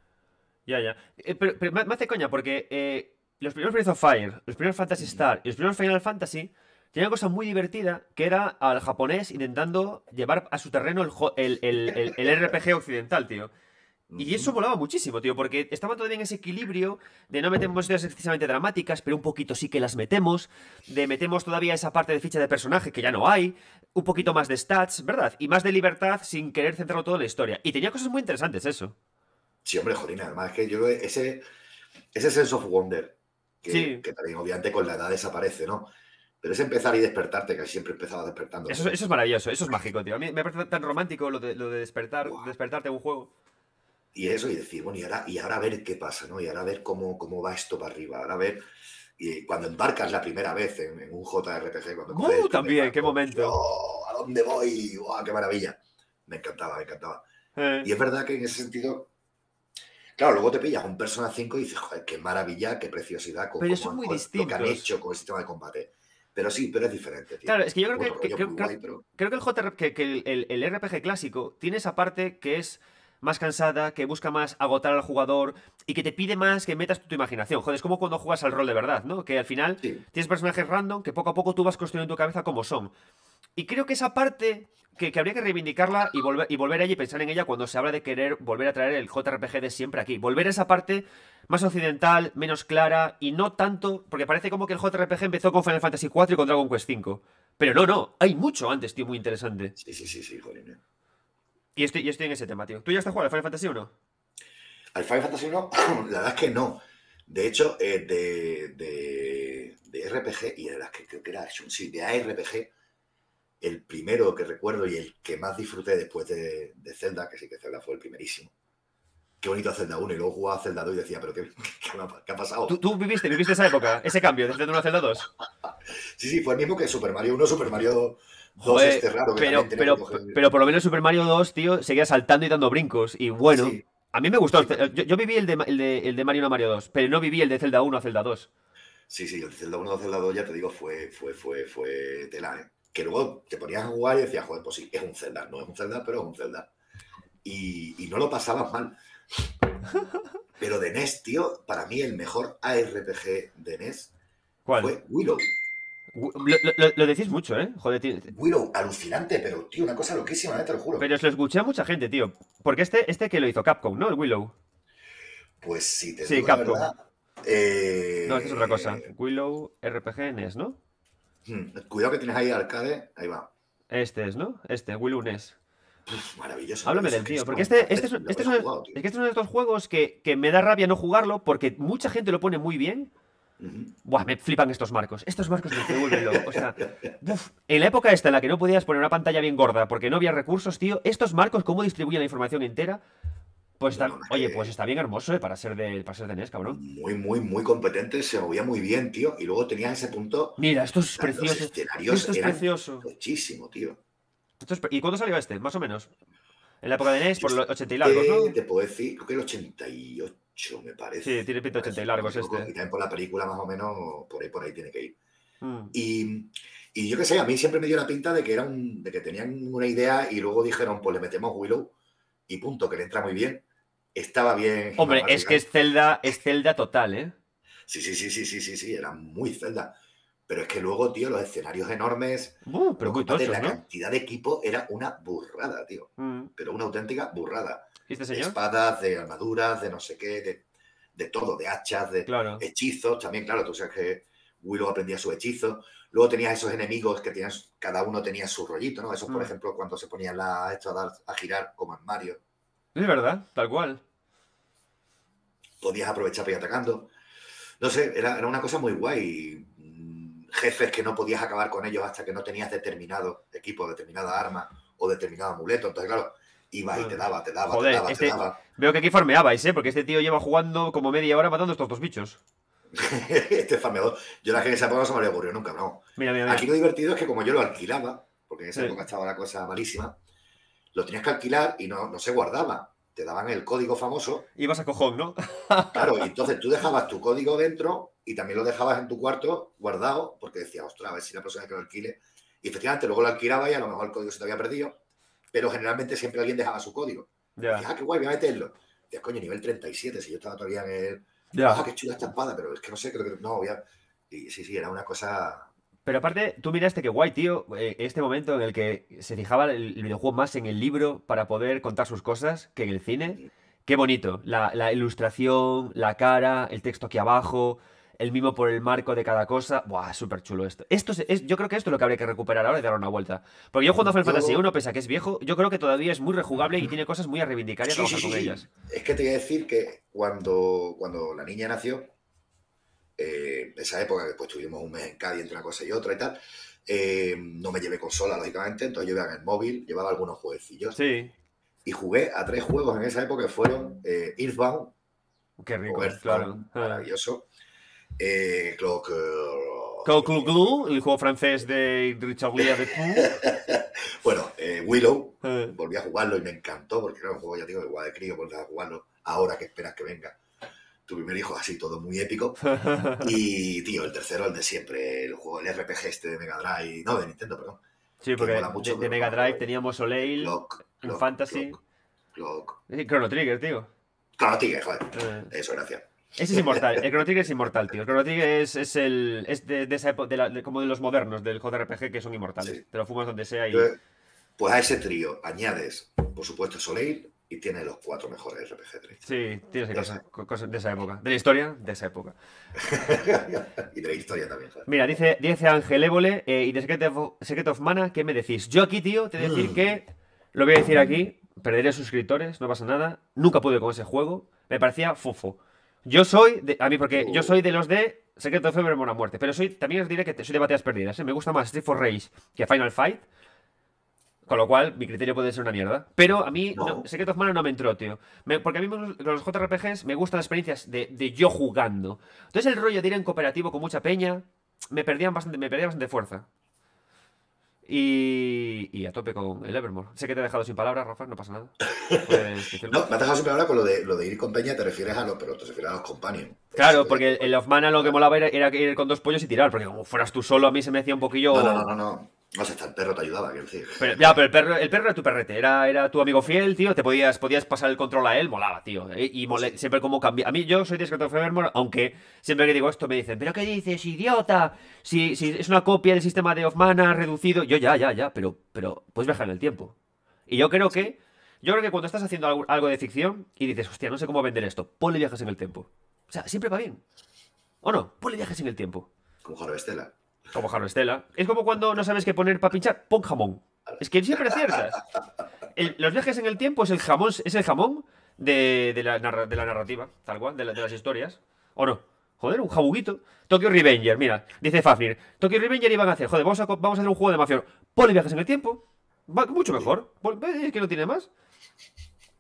Ya, ya. Eh, pero, pero me me hace coña porque eh, los primeros Breath of Fire, los primeros Phantasy Star y los primeros Final Fantasy tenían una cosa muy divertida que era al japonés intentando llevar a su terreno el, jo- el, el- el- el R P G occidental, tío. Y eso molaba muchísimo, tío, porque estaban todavía en ese equilibrio de no metemos historias excesivamente dramáticas, pero un poquito sí que las metemos, de metemos todavía esa parte de ficha de personaje que ya no hay, un poquito más de stats, ¿verdad? Y más de libertad sin querer centrarlo todo en la historia. Y tenía cosas muy interesantes eso. Sí, hombre, Jolina, además es que yo creo que ese, ese sense of wonder, que, Sí. que también obviamente con la edad desaparece, ¿no? Pero es empezar y despertarte, que siempre empezaba despertando. Eso, eso es maravilloso, eso es mágico, tío. A mí me parece tan romántico lo de, lo de despertar, Buah. despertarte en un juego. Y eso, y decir, bueno, y ahora, y ahora a ver qué pasa, ¿no? Y ahora a ver cómo, cómo va esto para arriba, ahora a ver... Y cuando embarcas la primera vez en, en un J R P G, cuando ¡Uh, coges el primer también! barco, ¡Qué momento! ¡oh! ¿A dónde voy? ¡Guau, qué maravilla! Me encantaba, me encantaba. Eh, Y es verdad que en ese sentido... Claro, luego te pillas un Persona cinco y dices, joder, qué maravilla, qué preciosidad, con, Pero cómo son han- muy con lo que han distintos. hecho con el sistema de combate. Pero sí, pero es diferente, tío. Claro, es que yo creo que, Otro que- rollo creo, muy creo- guay, pero... creo que el J R P G, que, que el, el- el R P G clásico tiene esa parte que es más cansada, que busca más agotar al jugador y que te pide más que metas tu imaginación. Joder, es como cuando juegas al rol de verdad, ¿no? Que al final Sí, tienes personajes random que poco a poco tú vas construyendo en tu cabeza como son. Y creo que esa parte que, que habría que reivindicarla y volver, y volver a ella y pensar en ella cuando se habla de querer volver a traer el J R P G de siempre aquí. Volver a esa parte más occidental, menos clara y no tanto... Porque parece como que el J R P G empezó con Final Fantasy cuatro y con Dragon Quest cinco. Pero no, no. Hay mucho antes, tío, muy interesante. sí, sí, sí, sí, joder. Y estoy, y estoy en ese tema, tío. ¿Tú ya estás jugando al Final Fantasy uno? Al Final Fantasy uno, la verdad es que no. De hecho, eh, de, de, de R P G, y de las que creo que era, sí, de A R P G, el primero que recuerdo y el que más disfruté después de, de Zelda, que sí que Zelda fue el primerísimo. Qué bonito Zelda uno, y luego jugaba a Zelda dos y decía, pero ¿qué, qué, me ha, qué ha pasado? ¿Tú, tú viviste, viviste esa época, ese cambio, desde uno a Zelda dos? Sí, sí, fue el mismo que Super Mario uno, Super Mario dos, Joder, este raro que pero, también tenía pero, que coger... pero por lo menos Super Mario dos, tío, seguía saltando y dando brincos. Y bueno, Sí, a mí me gustó. sí, Yo, yo viví el de, el, de, el de Mario uno a Mario dos, pero no viví el de Zelda uno a Zelda dos. sí, sí, el Zelda uno, Zelda dos, ya te digo, fue, fue, fue, fue tela, ¿eh? Que luego te ponías a jugar y decías, joder, pues sí, es un Zelda, no es un Zelda, pero es un Zelda. Y, y no lo pasabas mal. Pero de N E S, tío, para mí el mejor A R P G de N E S ¿Cuál? fue Willow. Lo, lo- lo decís mucho, ¿eh? Joder, tío. Willow, alucinante, pero, tío, una cosa loquísima, ¿eh? Te lo juro. Pero os lo escuché a mucha gente, tío. Porque este, este que lo hizo Capcom, ¿no? El Willow. Pues sí, te Sí, digo la Capcom. verdad. eh, No, esta es otra cosa. Willow R P G N E S, ¿no? hmm, Cuidado que tienes ahí arcade, ahí va. Este es, ¿no? Este, Willow N E S. Uf, maravilloso. Háblame del maravilloso, que tío, es porque como este, un este, es, lo este es he uno de, jugado, tío. es que este es uno de estos juegos que, que me da rabia no jugarlo porque mucha gente lo pone muy bien. Ujú. Buah, me flipan estos marcos. Estos marcos me vuelven loco. O sea, uf, en la época esta en la que no podías poner una pantalla bien gorda porque no había recursos, tío, estos marcos, cómo distribuyen la información entera. Pues No, está, no, no, es oye, que pues está bien hermoso, eh, para ser de, para ser de N E S, cabrón. muy, muy, muy competente, se movía muy bien, tío. Y luego tenías ese punto, o Mira, esto es sea, los precioso. escenarios Esto es eran precioso. muchísimo, tío. Esto es pre- ¿Y cuándo salió este? Más o menos. En la época de N E S, Yo por los ochenta y largos, este, ¿no? te puedo decir, creo que el ochenta y ocho, me Sí, parece. tiene Me pinta de ochenta parece, y si no me largos equivoco. Y este. también por la película, más o menos, por ahí, por ahí tiene que ir. Mm. Y, y yo qué sé, a mí siempre me dio la pinta de que era un, de que tenían una idea y luego dijeron, pues le metemos Willow y punto, que le entra muy bien. Estaba bien Hombre, es que Mardigan. es Zelda, es Zelda total, ¿eh? Sí, sí, sí, sí, sí, sí, sí, era muy Zelda. Pero es que luego, tío, los escenarios enormes, Uh, pero los muy combates, tochos, la ¿no? cantidad de equipo era una burrada, tío. Mm. Pero una auténtica burrada. ¿Y este De señor? espadas, de armaduras, de no sé qué, de, de todo, de hachas, de Claro. hechizos. También, claro, tú sabes que Willow aprendía sus hechizos. Luego tenías esos enemigos que tenían, cada uno tenía su rollito, ¿no? Esos, por Mm. ejemplo, cuando se ponían la, esto a, dar, a girar, como en Mario, Es verdad, tal cual. podías aprovechar para ir atacando. No sé, era, era una cosa muy guay. Mm, Jefes que no podías acabar con ellos hasta que no tenías determinado equipo, determinada arma o determinado amuleto. Entonces, claro, ibas y te daba, te daba, te Joder, daba, te este... daba. Veo que aquí farmeabais, ¿eh? Porque este tío lleva jugando como media hora matando a estos dos bichos. Este farmeador. Yo la verdad que en esa época no se me había ocurrido nunca, no. Mira, mira, mira. Aquí lo divertido es que como yo lo alquilaba, porque en esa Sí. época estaba la cosa malísima, lo tenías que alquilar y no, no se guardaba. Te daban el código famoso, Ibas a cojón, ¿no? claro, y entonces tú dejabas tu código dentro y también lo dejabas en tu cuarto guardado, porque decías, ostras, a ver si la próxima vez que lo alquile. Y efectivamente luego lo alquilaba y a lo mejor el código se te había perdido, pero generalmente siempre alguien dejaba su código. Y Ya. decías, ah, qué guay, voy a meterlo. Decías, coño, nivel treinta y siete, si yo estaba todavía en el... Ya. Ah, qué chula esta espada, pero es que no sé, creo que no, voy a... Y sí, sí, era una cosa... Pero aparte, tú miraste que guay, tío, eh, este momento en el que se fijaba el, el videojuego más en el libro para poder contar sus cosas que en el cine. Qué bonito. La, la ilustración, la cara, el texto aquí abajo, el mimo por el marco de cada cosa. Buah, súper chulo esto. Esto es, es- yo creo que esto es lo que habría que recuperar ahora y darle una vuelta. Porque yo jugando a Final Yo- Fantasy uno, pese a que es viejo, yo creo que todavía es muy rejugable y tiene cosas muy a reivindicar y a Sí, sí, trabajar sí, con sí. ellas. Es que te voy a decir que cuando, cuando la niña nació, eh, esa época, después tuvimos un mes en Cádiz entre una cosa y otra y tal, eh, no me llevé consola, lógicamente, entonces yo iba en el móvil, llevaba algunos jueguecillos. Sí, Y jugué a tres juegos en esa época que fueron eh, Earthbound, qué rico, o Earthbound, claro. Ah. maravilloso, eh, Clock... Call Clu Glu, el juego francés de Richard Lee de Bueno, eh, Willow, Eh. volví a jugarlo y me encantó, porque era un juego, ya digo, igual de crío, volví a jugarlo ahora que esperas que venga. Tu primer hijo, así, todo muy épico. Y, tío, el tercero, el de siempre, el juego, el R P G este de Mega Drive, no, de Nintendo, perdón. Sí, porque mola mucho, de, de pero Mega no, Drive no. teníamos Soleil, Clock, en Clock, Fantasy. Clock, Clock. Sí, Chrono Trigger, tío. Chrono Trigger, joder. Eh. Eso, gracias. Ese es inmortal. El Chrono Trigger es inmortal, tío. El Chrono Trigger es, es el. Es de, de esa época, de la- de- como de los modernos del J R P G que son inmortales. Sí. Te lo fumas donde sea y. Entonces, pues a ese trío añades, por supuesto, Soleil y tiene los cuatro mejores R P G de la historia. Sí, tienes De cosas, esa. co- cosas de esa época. De la historia, de esa época. Y de la historia también, joder. Mira, dice, dice Ángel Évole, eh, y de Secret of, Secret of Mana, ¿qué me decís? Yo aquí, tío, te voy a decir Mm. que. Lo voy a decir aquí, perderé suscriptores, no pasa nada. Nunca pude con ese juego. Me parecía fofo. Yo soy, de, a mí, porque yo soy de los de Secret of Evermore a muerte. Pero soy, también os diré que te- soy de batallas perdidas. ¿eh? Me gusta más Street for Rage que Final Fight. Con lo cual, mi criterio puede ser una mierda. Pero a mí, No. no, Secret of Mana no me entró, tío. Me- porque a mí me- los J R P Gs me gustan las experiencias de, de yo jugando. Entonces el rollo de ir en cooperativo con mucha peña me perdían bastante, me perdía bastante fuerza. Y, y a tope con el Evermore. Sé que te he dejado sin palabras, Rafa, no pasa nada. Puedes decirlo. No, me has dejado siempre ahora con lo de, lo de ir con peña, te refieres a los, pero te refieres a los companions. Claro, porque el Of Mana lo que molaba era, era ir con dos pollos y tirar, porque como fueras tú solo, a mí se me hacía un poquillo. No, no, no, no, no. No sé, hasta el perro te ayudaba, quiero decir. Pero, ya, pero el perro, el perro era tu perrete, era, era tu amigo fiel, tío, te podías, podías pasar el control a él, molaba, tío. ¿eh? Y mole- siempre como cambia. A mí yo soy de Secret of Evermore, aunque siempre que digo esto me dicen, ¿pero qué dices, idiota? Si, si es una copia del sistema de Of Mana reducido. Yo ya, ya, ya, pero, pero puedes viajar en el tiempo. Y yo creo que, yo creo que cuando estás haciendo algo, algo de ficción y dices, hostia, no sé cómo vender esto, ponle viajes en el tiempo. O sea, siempre va bien. ¿O no? Ponle viajes en el tiempo. Como Harvestella. Como Jarro Estela. Es como cuando no sabes qué poner para pinchar, pon jamón. Es que siempre aciertas. El- los viajes en el tiempo es el jamón, es el jamón de, de la, narra- de la narrativa, tal cual, de, la- de las historias. ¿O no? Joder, un jabuguito. Tokyo Revenger, mira, dice Fafnir. Tokyo Revenger iban a hacer, joder, vamos a, co- vamos a hacer un juego de mafia. Ponle viajes en el tiempo. Va mucho mejor. Pon- Es que no tiene más.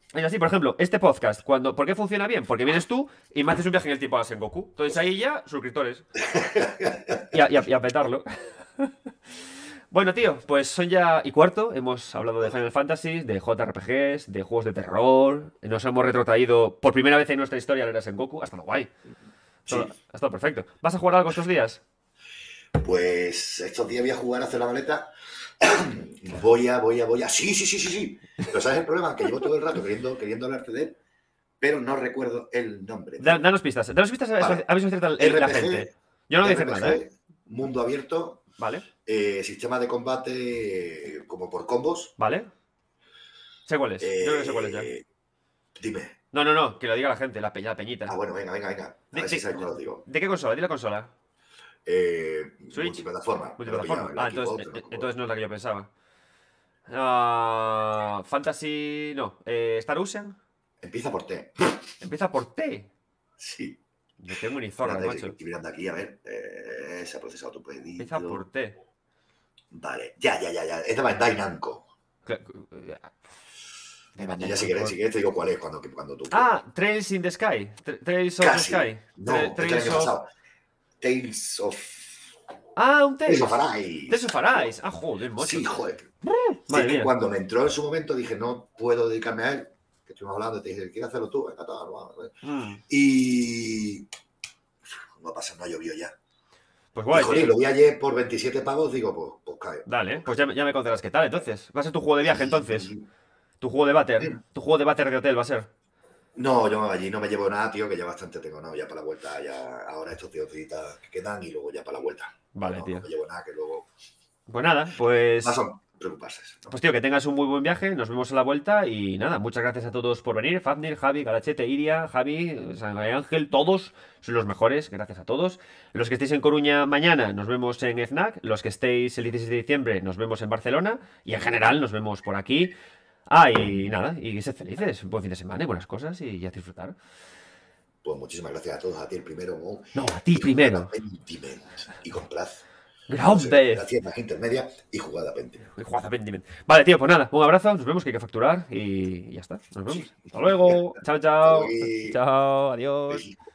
Es así, por ejemplo, este podcast, cuando, ¿por qué funciona bien? Porque vienes tú y me haces un viaje en el tiempo a Sengoku. Entonces ahí ya, suscriptores. Y a, y a- y a petarlo. Bueno, tío, pues son ya y cuarto. Hemos hablado de Final Fantasy, de J R P Gs, de juegos de terror. Nos hemos retrotraído por primera vez en nuestra historia a la era Sengoku. Ha estado guay. Ha estado, Sí. ha estado perfecto. ¿Vas a jugar algo estos días? Pues estos días voy a jugar a hacer la maleta. Voy a, voy a, voy a. Sí, sí, sí, sí, sí. Pero ¿sabes el problema? Que llevo todo el rato queriendo, queriendo hablarte de él, pero no recuerdo el nombre. Da- tío. danos pistas. Danos pistas a ver, Vale. a ver si acierta el- el- la R P G, gente. Yo no voy a decir nada, ¿eh? R P G, mundo abierto, Vale, eh, sistema de combate eh, como por combos. vale. Sé cuál es. Yo creo que sé cuál es ya. Eh, dime. No, no, no, que lo diga la gente, la, pe- la Ah, peñita. bueno, venga, venga, venga. A De, ver si de- sabes cómo lo digo. ¿de qué consola? Di la consola. Eh, Switch. multiplataforma. Me lo he Multiplataforma. pillado en Ah, la entonces, Xbox, eh, no me eh, acuerdo. entonces no es la que yo pensaba. Ah, Fantasy. No. Eh, Star Ocean. Empieza por T. Empieza por T. Sí. No tengo ni zorra, Espérate, que macho. estoy mirando aquí, a ver. Eh, se ha procesado tu pedido. Empieza por T. Vale, ya, ya, ya, ya. Es de Bandai Namco. Cla- De Bandai Ya si quieres, Namco. si quieres te digo cuál es cuando, cuando tú Ah, Trails in the Sky. Tra- Trails of Casi. the Sky. No, Tra- es que el Trails año of. pasado. Tales of... Ah, un Tales Tales. of Arise. Tales of Arise. Ah, joder, macho. Sí, joder. Madre Sí, que mía. cuando me entró en su momento dije, no puedo dedicarme a él. Que estuvimos hablando, te dije, ¿quieres hacerlo tú? Venga, tal, vamos. Mm. Y... No pasa, no llovió ya. Pues Y, guay, joder, tío. lo vi ayer por veintisiete pavos, digo, pues, pues cae. Dale, pues ya, me- ya me contarás qué tal, entonces. Va a ser tu juego de viaje, entonces. Y- Tu juego de váter. Tu juego de váter de hotel va a ser. No, yo allí no me llevo nada, tío, que ya bastante tengo, no, ya para la vuelta, ya ahora estos tíos que quedan y luego ya para la vuelta. Vale, no, tío. No me llevo nada, que luego Pues nada, pues. más son preocuparse. ¿no? Pues tío, que tengas un muy buen viaje, nos vemos a la vuelta y nada, muchas gracias a todos por venir, Fafnir, Javi, Galachete, Iria, Javi, San Ángel, todos son los mejores, gracias a todos. Los que estéis en Coruña mañana nos vemos en FNAC, los que estéis el dieciséis de diciembre nos vemos en Barcelona y en general nos vemos por aquí. Ah, y nada, y sed felices, buen fin de semana y buenas cosas y ya a disfrutar. Pues muchísimas gracias a todos, a ti el primero, Mo, No, a ti y primero. jugada Pentiment, y complaz. Grande. La tienda intermedia y jugada Pentiment. Y jugad a Pentiment. Vale, tío, pues nada, un abrazo, nos vemos que hay que facturar y ya está, nos vemos. Hasta luego, chao, chao. Hasta luego. Chao, adiós. México.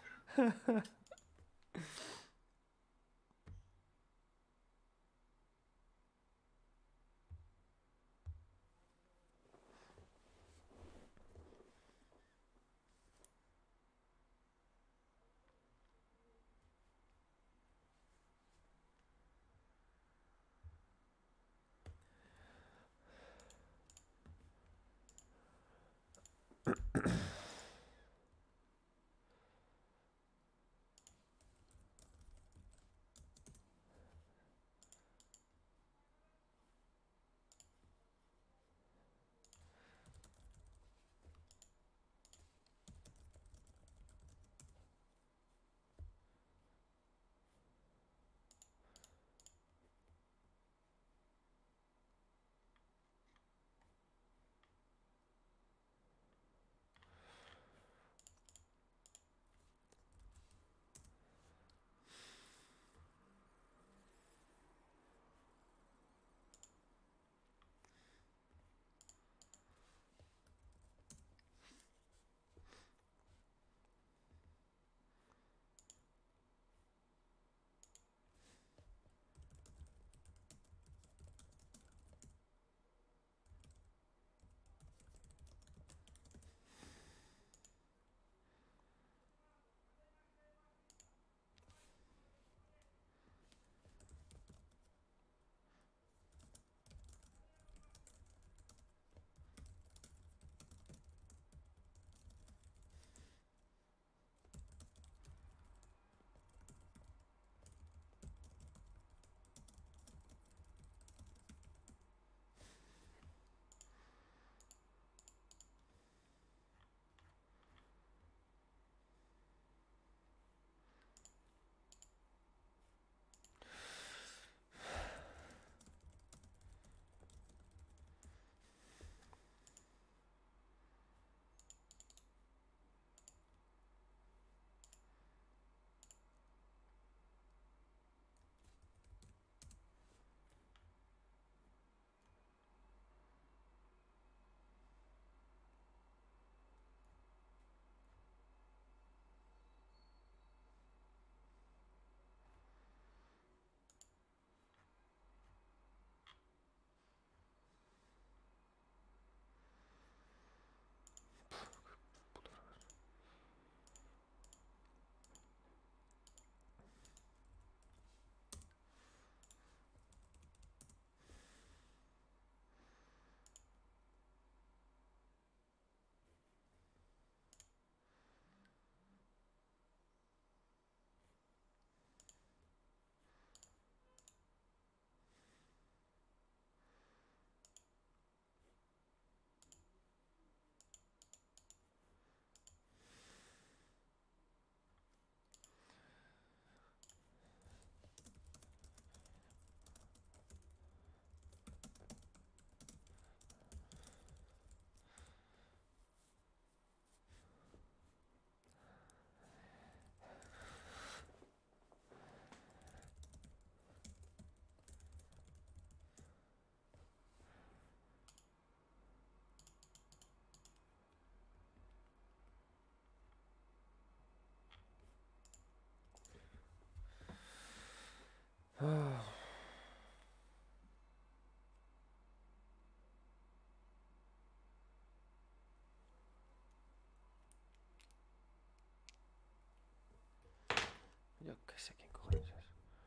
qué sé quién cojones es.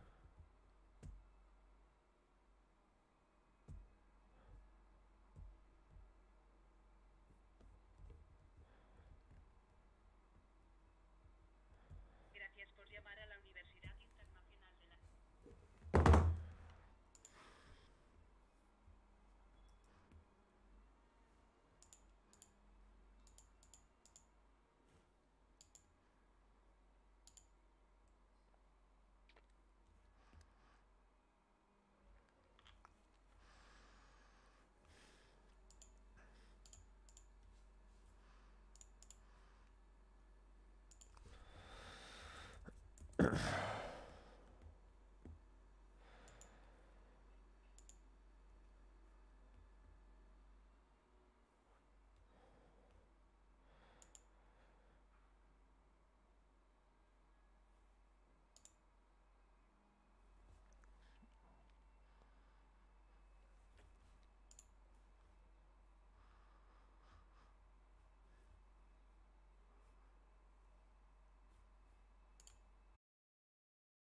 Gracias por llamar a la Universidad Internacional de la... Ugh.